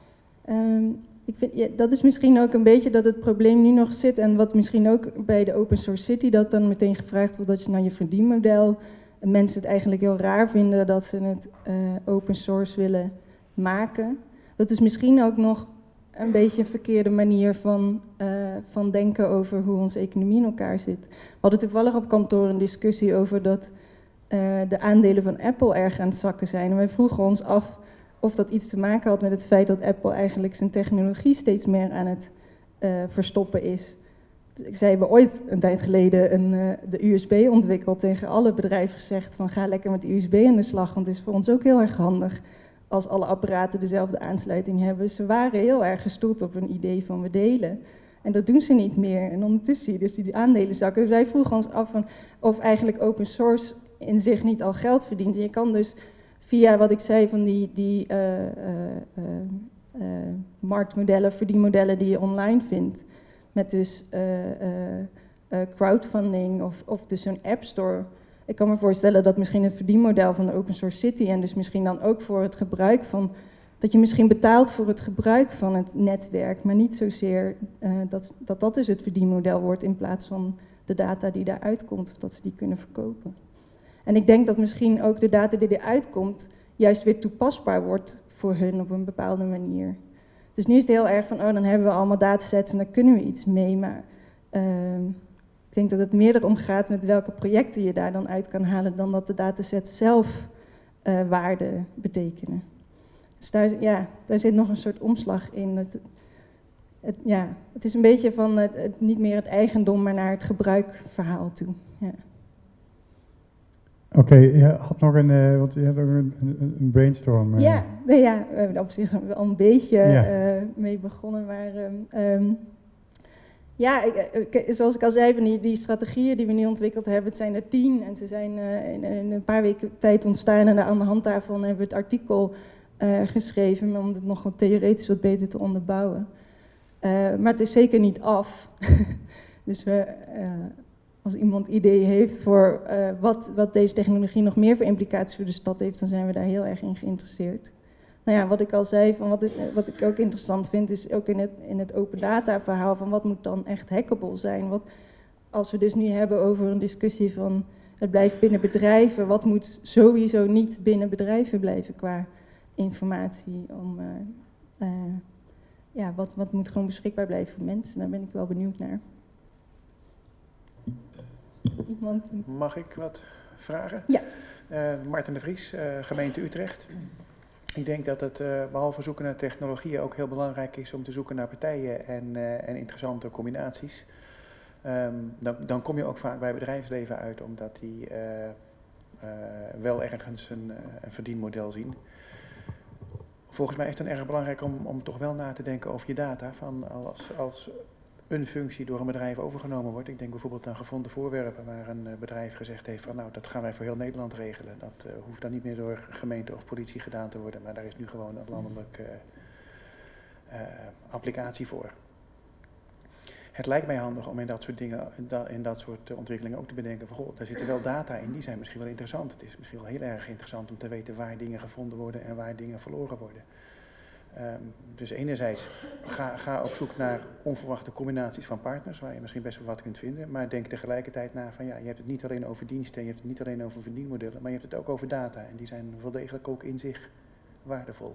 Um, ik vind, ja, dat is misschien ook een beetje dat het probleem nu nog zit en wat misschien ook bij de Open Source City, dat dan meteen gevraagd wordt dat je naar je verdienmodel, en mensen het eigenlijk heel raar vinden dat ze het uh, open source willen maken. Dat is misschien ook nog een beetje een verkeerde manier van, uh, van denken over hoe onze economie in elkaar zit. We hadden toevallig op kantoor een discussie over dat uh, de aandelen van Apple erg aan het zakken zijn. En wij vroegen ons af of dat iets te maken had met het feit dat Apple eigenlijk zijn technologie steeds meer aan het uh, verstoppen is. Zij hebben ooit een tijd geleden een, uh, de U S B ontwikkeld, tegen alle bedrijven gezegd van ga lekker met de U S B aan de slag, want het is voor ons ook heel erg handig als alle apparaten dezelfde aansluiting hebben. Ze waren heel erg gestoeld op een idee van we delen. En dat doen ze niet meer. En ondertussen zie je dus die aandelen zakken. Dus wij vroegen ons af van of eigenlijk open source in zich niet al geld verdient. En je kan dus via wat ik zei van die, die uh, uh, uh, uh, marktmodellen, verdienmodellen die je online vindt, met dus uh, uh, uh, crowdfunding of, of dus zo'n app store. Ik kan me voorstellen dat misschien het verdienmodel van de Open Source City en dus misschien dan ook voor het gebruik van, dat je misschien betaalt voor het gebruik van het netwerk, maar niet zozeer uh, dat, dat dat dus het verdienmodel wordt in plaats van de data die daaruit komt, of dat ze die kunnen verkopen. En ik denk dat misschien ook de data die eruit komt juist weer toepasbaar wordt voor hun op een bepaalde manier. Dus nu is het heel erg van, oh dan hebben we allemaal datasets en daar kunnen we iets mee, maar uh, ik denk dat het meer erom gaat met welke projecten je daar dan uit kan halen dan dat de datasets zelf uh, waarde betekenen. Dus daar, ja, daar zit nog een soort omslag in. Het, het, ja, het is een beetje van het, het, niet meer het eigendom, maar naar het gebruikverhaal toe. Ja. Oké, okay, je had nog een, uh, want je hebt ook een, een, een brainstorm. Uh. Ja, nee, ja, we hebben op zich al een beetje ja. uh, mee begonnen, maar um, um, ja, ik, zoals ik al zei, van die, die strategieën die we nu ontwikkeld hebben, het zijn er tien en ze zijn uh, in, in een paar weken tijd ontstaan en aan de hand daarvan hebben we het artikel uh, geschreven om het nog wat theoretisch wat beter te onderbouwen. Uh, maar het is zeker niet af. Dus we... Uh, Als iemand idee heeft voor uh, wat, wat deze technologie nog meer voor implicaties voor de stad heeft, dan zijn we daar heel erg in geïnteresseerd. Nou ja, wat ik al zei, van wat, ik, wat ik ook interessant vind, is ook in het, in het open data verhaal van wat moet dan echt hackable zijn. Wat, als we dus nu hebben over een discussie van het blijft binnen bedrijven, wat moet sowieso niet binnen bedrijven blijven qua informatie? Om, uh, uh, ja, wat, wat moet gewoon beschikbaar blijven voor mensen? Daar ben ik wel benieuwd naar. Iemand? Mag ik wat vragen? Ja. Uh, Martin de Vries, uh, gemeente Utrecht. Ik denk dat het uh, behalve zoeken naar technologieën ook heel belangrijk is om te zoeken naar partijen en, uh, en interessante combinaties. Um, dan, dan kom je ook vaak bij bedrijfsleven uit, omdat die uh, uh, wel ergens een, uh, een verdienmodel zien. Volgens mij is het dan erg belangrijk om, om toch wel na te denken over je data. Van als, als een functie door een bedrijf overgenomen wordt. Ik denk bijvoorbeeld aan gevonden voorwerpen waar een uh, bedrijf gezegd heeft van nou dat gaan wij voor heel Nederland regelen. Dat uh, hoeft dan niet meer door gemeente of politie gedaan te worden, maar daar is nu gewoon een landelijk uh, uh, applicatie voor. Het lijkt mij handig om in dat soort dingen, in dat soort ontwikkelingen ook te bedenken van, goh, daar zitten wel data in, die zijn misschien wel interessant. Het is misschien wel heel erg interessant om te weten waar dingen gevonden worden en waar dingen verloren worden. Um, dus enerzijds, ga, ga op zoek naar onverwachte combinaties van partners, waar je misschien best wel wat kunt vinden, maar denk tegelijkertijd na van, ja, je hebt het niet alleen over diensten, je hebt het niet alleen over verdienmodellen, maar je hebt het ook over data en die zijn wel degelijk ook in zich waardevol.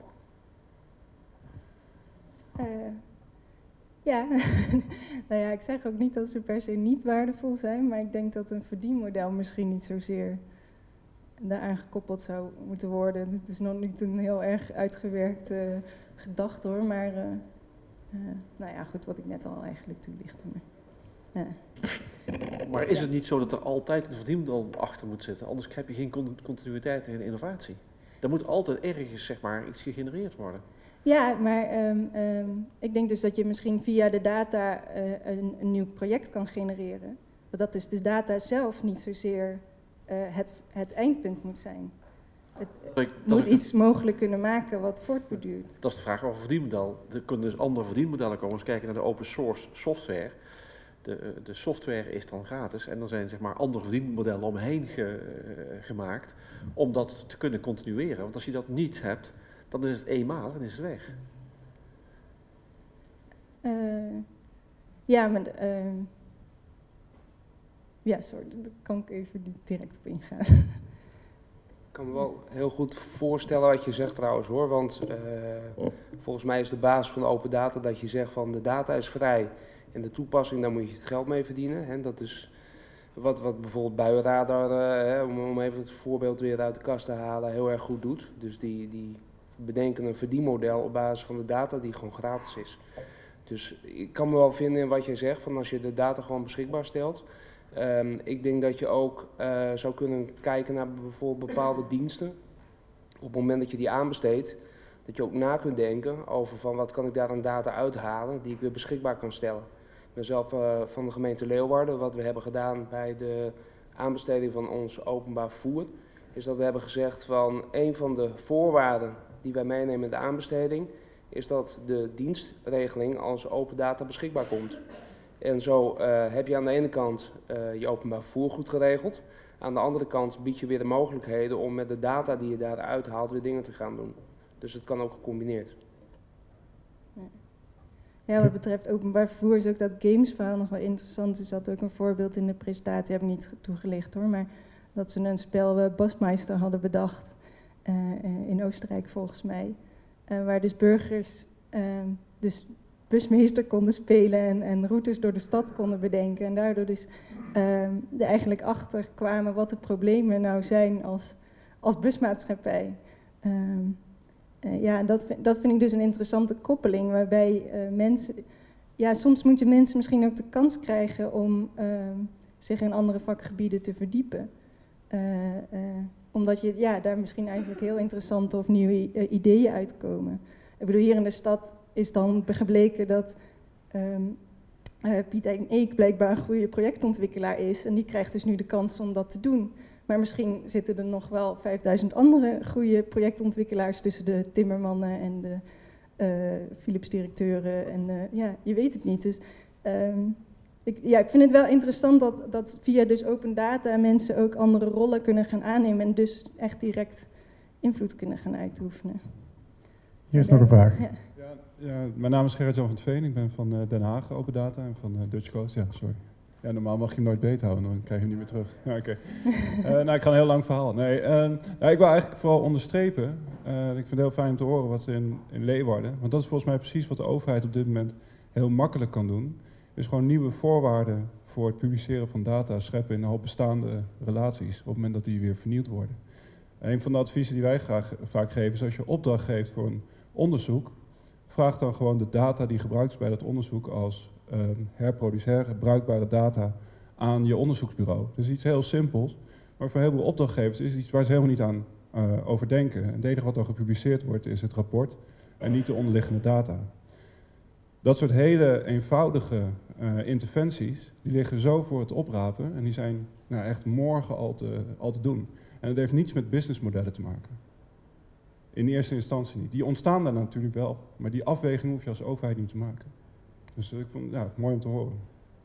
Uh. Ja, nou ja, ik zeg ook niet dat ze per se niet waardevol zijn, maar ik denk dat een verdienmodel misschien niet zozeer daaraan gekoppeld zou moeten worden. Het is nog niet een heel erg uitgewerkte uh, gedachte hoor, maar uh, uh, nou ja, goed, wat ik net al eigenlijk toelichtte. Maar, uh. maar is het niet zo dat er altijd een verdienmodel achter moet zitten, anders heb je geen continuïteit en innovatie? Er moet altijd ergens, zeg maar, iets gegenereerd worden. Ja, maar um, um, ik denk dus dat je misschien via de data uh, een, een nieuw project kan genereren. Dat dus de data zelf niet zozeer uh, het, het eindpunt moet zijn. Het ik, moet iets het... mogelijk kunnen maken wat voortborduurt. Dat is de vraag over verdienmodel. Er kunnen dus andere verdienmodellen komen. Als we kijken naar de open source software. De, de software is dan gratis en er zijn zeg maar andere verdienmodellen omheen ge, uh, gemaakt om dat te kunnen continueren. Want als je dat niet hebt, dan is het eenmaal en is het weg. Uh, ja, maar... Uh, ja, sorry, daar kan ik even niet direct op ingaan. Ik kan me wel heel goed voorstellen wat je zegt trouwens hoor, want uh, volgens mij is de basis van de open data dat je zegt van de data is vrij en de toepassing, daar moet je het geld mee verdienen. Hè? Dat is wat, wat bijvoorbeeld Buienradar, uh, hè, om, om even het voorbeeld weer uit de kast te halen, heel erg goed doet. Dus die... die bedenken een verdienmodel op basis van de data die gewoon gratis is. Dus ik kan me wel vinden in wat jij zegt, van als je de data gewoon beschikbaar stelt. Um, ik denk dat je ook uh, zou kunnen kijken naar bijvoorbeeld bepaalde diensten. Op het moment dat je die aanbesteedt, dat je ook na kunt denken over van wat kan ik daar aan data uithalen die ik weer beschikbaar kan stellen. Ik ben zelf uh, van de gemeente Leeuwarden. Wat we hebben gedaan bij de aanbesteding van ons openbaar vervoer, is dat we hebben gezegd van een van de voorwaarden die wij meenemen in de aanbesteding, is dat de dienstregeling als open data beschikbaar komt. En zo uh, heb je aan de ene kant uh, je openbaar vervoer goed geregeld. Aan de andere kant bied je weer de mogelijkheden om met de data die je daaruit haalt weer dingen te gaan doen. Dus het kan ook gecombineerd. Ja, wat betreft openbaar vervoer is ook dat gamesverhaal nog wel interessant. Er zat ook een voorbeeld in de presentatie, heb ik niet toegelicht hoor, maar dat ze een spel uh, Bosmeister hadden bedacht. Uh, in Oostenrijk volgens mij, uh, waar dus burgers uh, dus busmeester konden spelen en, en routes door de stad konden bedenken en daardoor dus uh, er eigenlijk achter kwamen wat de problemen nou zijn als, als busmaatschappij. Uh, uh, ja, dat, dat vind ik dus een interessante koppeling waarbij uh, mensen, ja, soms moeten mensen misschien ook de kans krijgen om uh, zich in andere vakgebieden te verdiepen. Uh, uh, Omdat je, ja, daar misschien eigenlijk heel interessante of nieuwe uh, ideeën uitkomen. Ik bedoel, hier in de stad is dan gebleken dat um, uh, Piet Eek blijkbaar een goede projectontwikkelaar is. En die krijgt dus nu de kans om dat te doen. Maar misschien zitten er nog wel vijfduizend andere goede projectontwikkelaars tussen de timmermannen en de uh, Philips-directeuren. En uh, ja, je weet het niet. Dus um, ik, ja, ik vind het wel interessant dat, dat via dus open data mensen ook andere rollen kunnen gaan aannemen en dus echt direct invloed kunnen gaan uitoefenen. Hier is nog een vraag. Ja. Ja, ja, mijn naam is Gerrit-Jan van het Veen, ik ben van uh, Den Haag, Open Data, en van uh, Dutch Coast. Ja, sorry. Ja, normaal mag je hem nooit beter houden, dan krijg je hem niet meer terug. Ja, oké. Okay. uh, nou, ik ga een heel lang verhaal. Nee, uh, nou, ik wil eigenlijk vooral onderstrepen, uh, ik vind het heel fijn om te horen wat in, in Leeuwarden, want dat is volgens mij precies wat de overheid op dit moment heel makkelijk kan doen, is gewoon nieuwe voorwaarden voor het publiceren van data scheppen in al bestaande relaties, op het moment dat die weer vernieuwd worden. Een van de adviezen die wij graag, vaak geven is als je opdracht geeft voor een onderzoek, vraag dan gewoon de data die gebruikt is bij dat onderzoek als um, herproduceer, bruikbare data aan je onderzoeksbureau. Dat is iets heel simpels, maar voor heel veel opdrachtgevers is het iets waar ze helemaal niet aan uh, over denken. Het enige wat dan gepubliceerd wordt is het rapport en niet de onderliggende data. Dat soort hele eenvoudige uh, interventies, die liggen zo voor het oprapen en die zijn nou, echt morgen al te, al te doen. En dat heeft niets met businessmodellen te maken. In eerste instantie niet. Die ontstaan daar natuurlijk wel, maar die afweging hoef je als overheid niet te maken. Dus uh, ik vond het ja, mooi om te horen.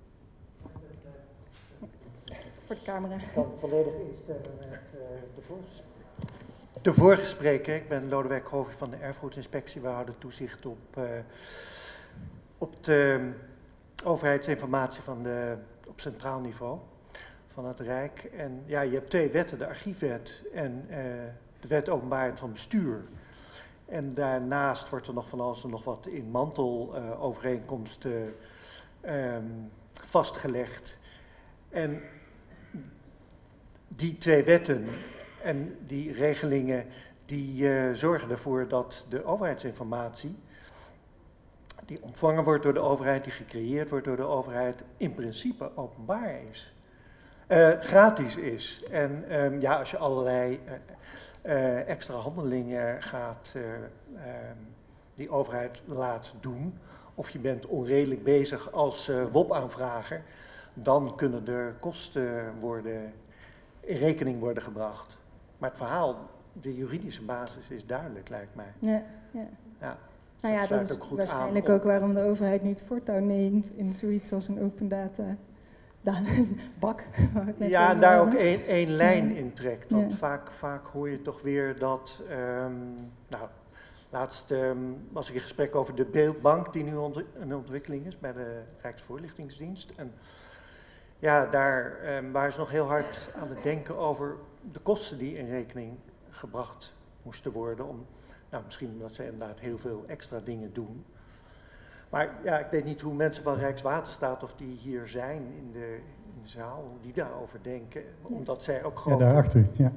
Voor de camera. Ik kan volledig instemmen met uh, de vorige De vorige spreker, ik ben Lodewijk Hoofd van de Erfgoedinspectie. We houden toezicht op, uh, op de overheidsinformatie van de, op centraal niveau van het Rijk. En ja, je hebt twee wetten, de archiefwet en uh, de wet openbaarheid van bestuur. En daarnaast wordt er nog van alles en nog wat in mantelovereenkomsten uh, um, vastgelegd. En die twee wetten en die regelingen die uh, zorgen ervoor dat de overheidsinformatie die ontvangen wordt door de overheid, die gecreëerd wordt door de overheid, in principe openbaar is. Uh, gratis is. En um, ja, als je allerlei uh, uh, extra handelingen gaat, uh, uh, die overheid laat doen, of je bent onredelijk bezig als uh, W O P-aanvrager, dan kunnen er kosten worden, in rekening worden gebracht. Maar het verhaal, de juridische basis is duidelijk, lijkt mij. Ja, ja. Ja, dus nou ja, dat is ook goed waarschijnlijk aan ook waarom de overheid nu het voortouw neemt in zoiets als een open data bak. Ja, en daar ook één, één lijn ja. in trekt. Want ja. vaak, vaak hoor je toch weer dat, um, nou, laatst um, was ik in gesprek over de beeldbank die nu ont een ontwikkeling is bij de Rijksvoorlichtingsdienst. En ja, daar um, waren ze nog heel hard aan het denken over de kosten die in rekening gebracht moesten worden. Om, nou, misschien omdat ze inderdaad heel veel extra dingen doen. Maar ja, ik weet niet hoe mensen van Rijkswaterstaat, of die hier zijn in de, in de zaal, hoe die daarover denken. Omdat zij ook gewoon... Ja, daarachter, ja.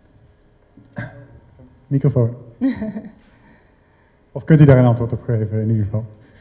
Microfoon. Of kunt u daar een antwoord op geven in ieder geval?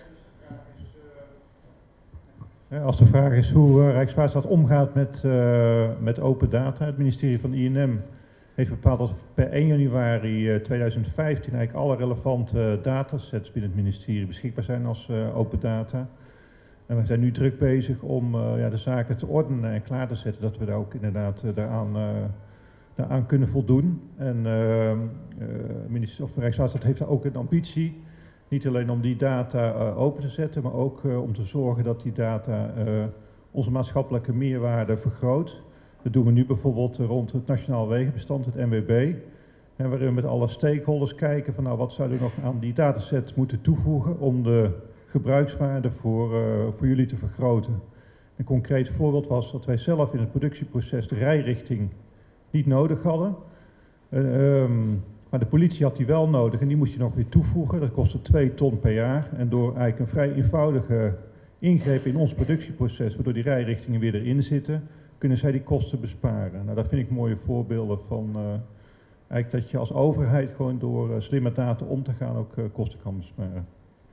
Als de vraag is hoe uh, Rijkswaterstaat omgaat met, uh, met open data, het ministerie van I N M heeft bepaald dat per één januari tweeduizend vijftien eigenlijk alle relevante datasets binnen het ministerie beschikbaar zijn als uh, open data. En we zijn nu druk bezig om uh, ja, de zaken te ordenen en klaar te zetten, dat we daar ook inderdaad uh, daaraan, uh, daaraan kunnen voldoen. En uh, uh, minister, of Rijkswaterstaat heeft daar ook een ambitie. Niet alleen om die data uh, open te zetten, maar ook uh, om te zorgen dat die data uh, onze maatschappelijke meerwaarde vergroot. Dat doen we nu bijvoorbeeld rond het Nationaal Wegenbestand, het N W B. En waarin we met alle stakeholders kijken van nou wat zouden we nog aan die dataset moeten toevoegen om de gebruikswaarde voor, uh, voor jullie te vergroten. Een concreet voorbeeld was dat wij zelf in het productieproces de rijrichting niet nodig hadden. Uh, um, Maar de politie had die wel nodig en die moest je nog weer toevoegen. Dat kostte twee ton per jaar. En door eigenlijk een vrij eenvoudige ingreep in ons productieproces, waardoor die rijrichtingen weer erin zitten, kunnen zij die kosten besparen. Nou, dat vind ik mooie voorbeelden van uh, eigenlijk dat je als overheid gewoon door uh, slimme data om te gaan ook uh, kosten kan besparen.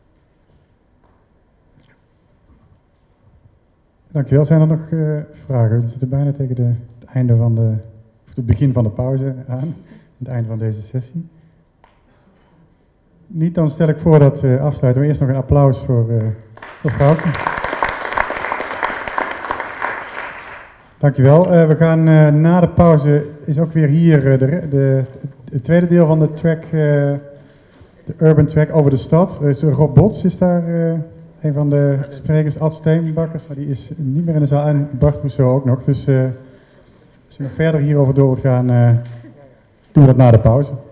Dankjewel. Zijn er nog uh, vragen? We zitten bijna tegen de, het einde van de, of het begin van de pauze aan. Het einde van deze sessie. Niet, dan stel ik voor dat we afsluiten. Maar eerst nog een applaus voor, uh, voor Frauke. Dankjewel. Uh, we gaan uh, na de pauze, is ook weer hier uh, de, de, het tweede deel van de track, uh, de Urban Track over de stad. Dus Rob Bots is daar uh, een van de sprekers, Ad Steenbakkers, maar die is niet meer in de zaal. En Bart Rousseau ook nog. Dus uh, als je nog verder hierover door wilt gaan, uh, doen we dat na de pauze.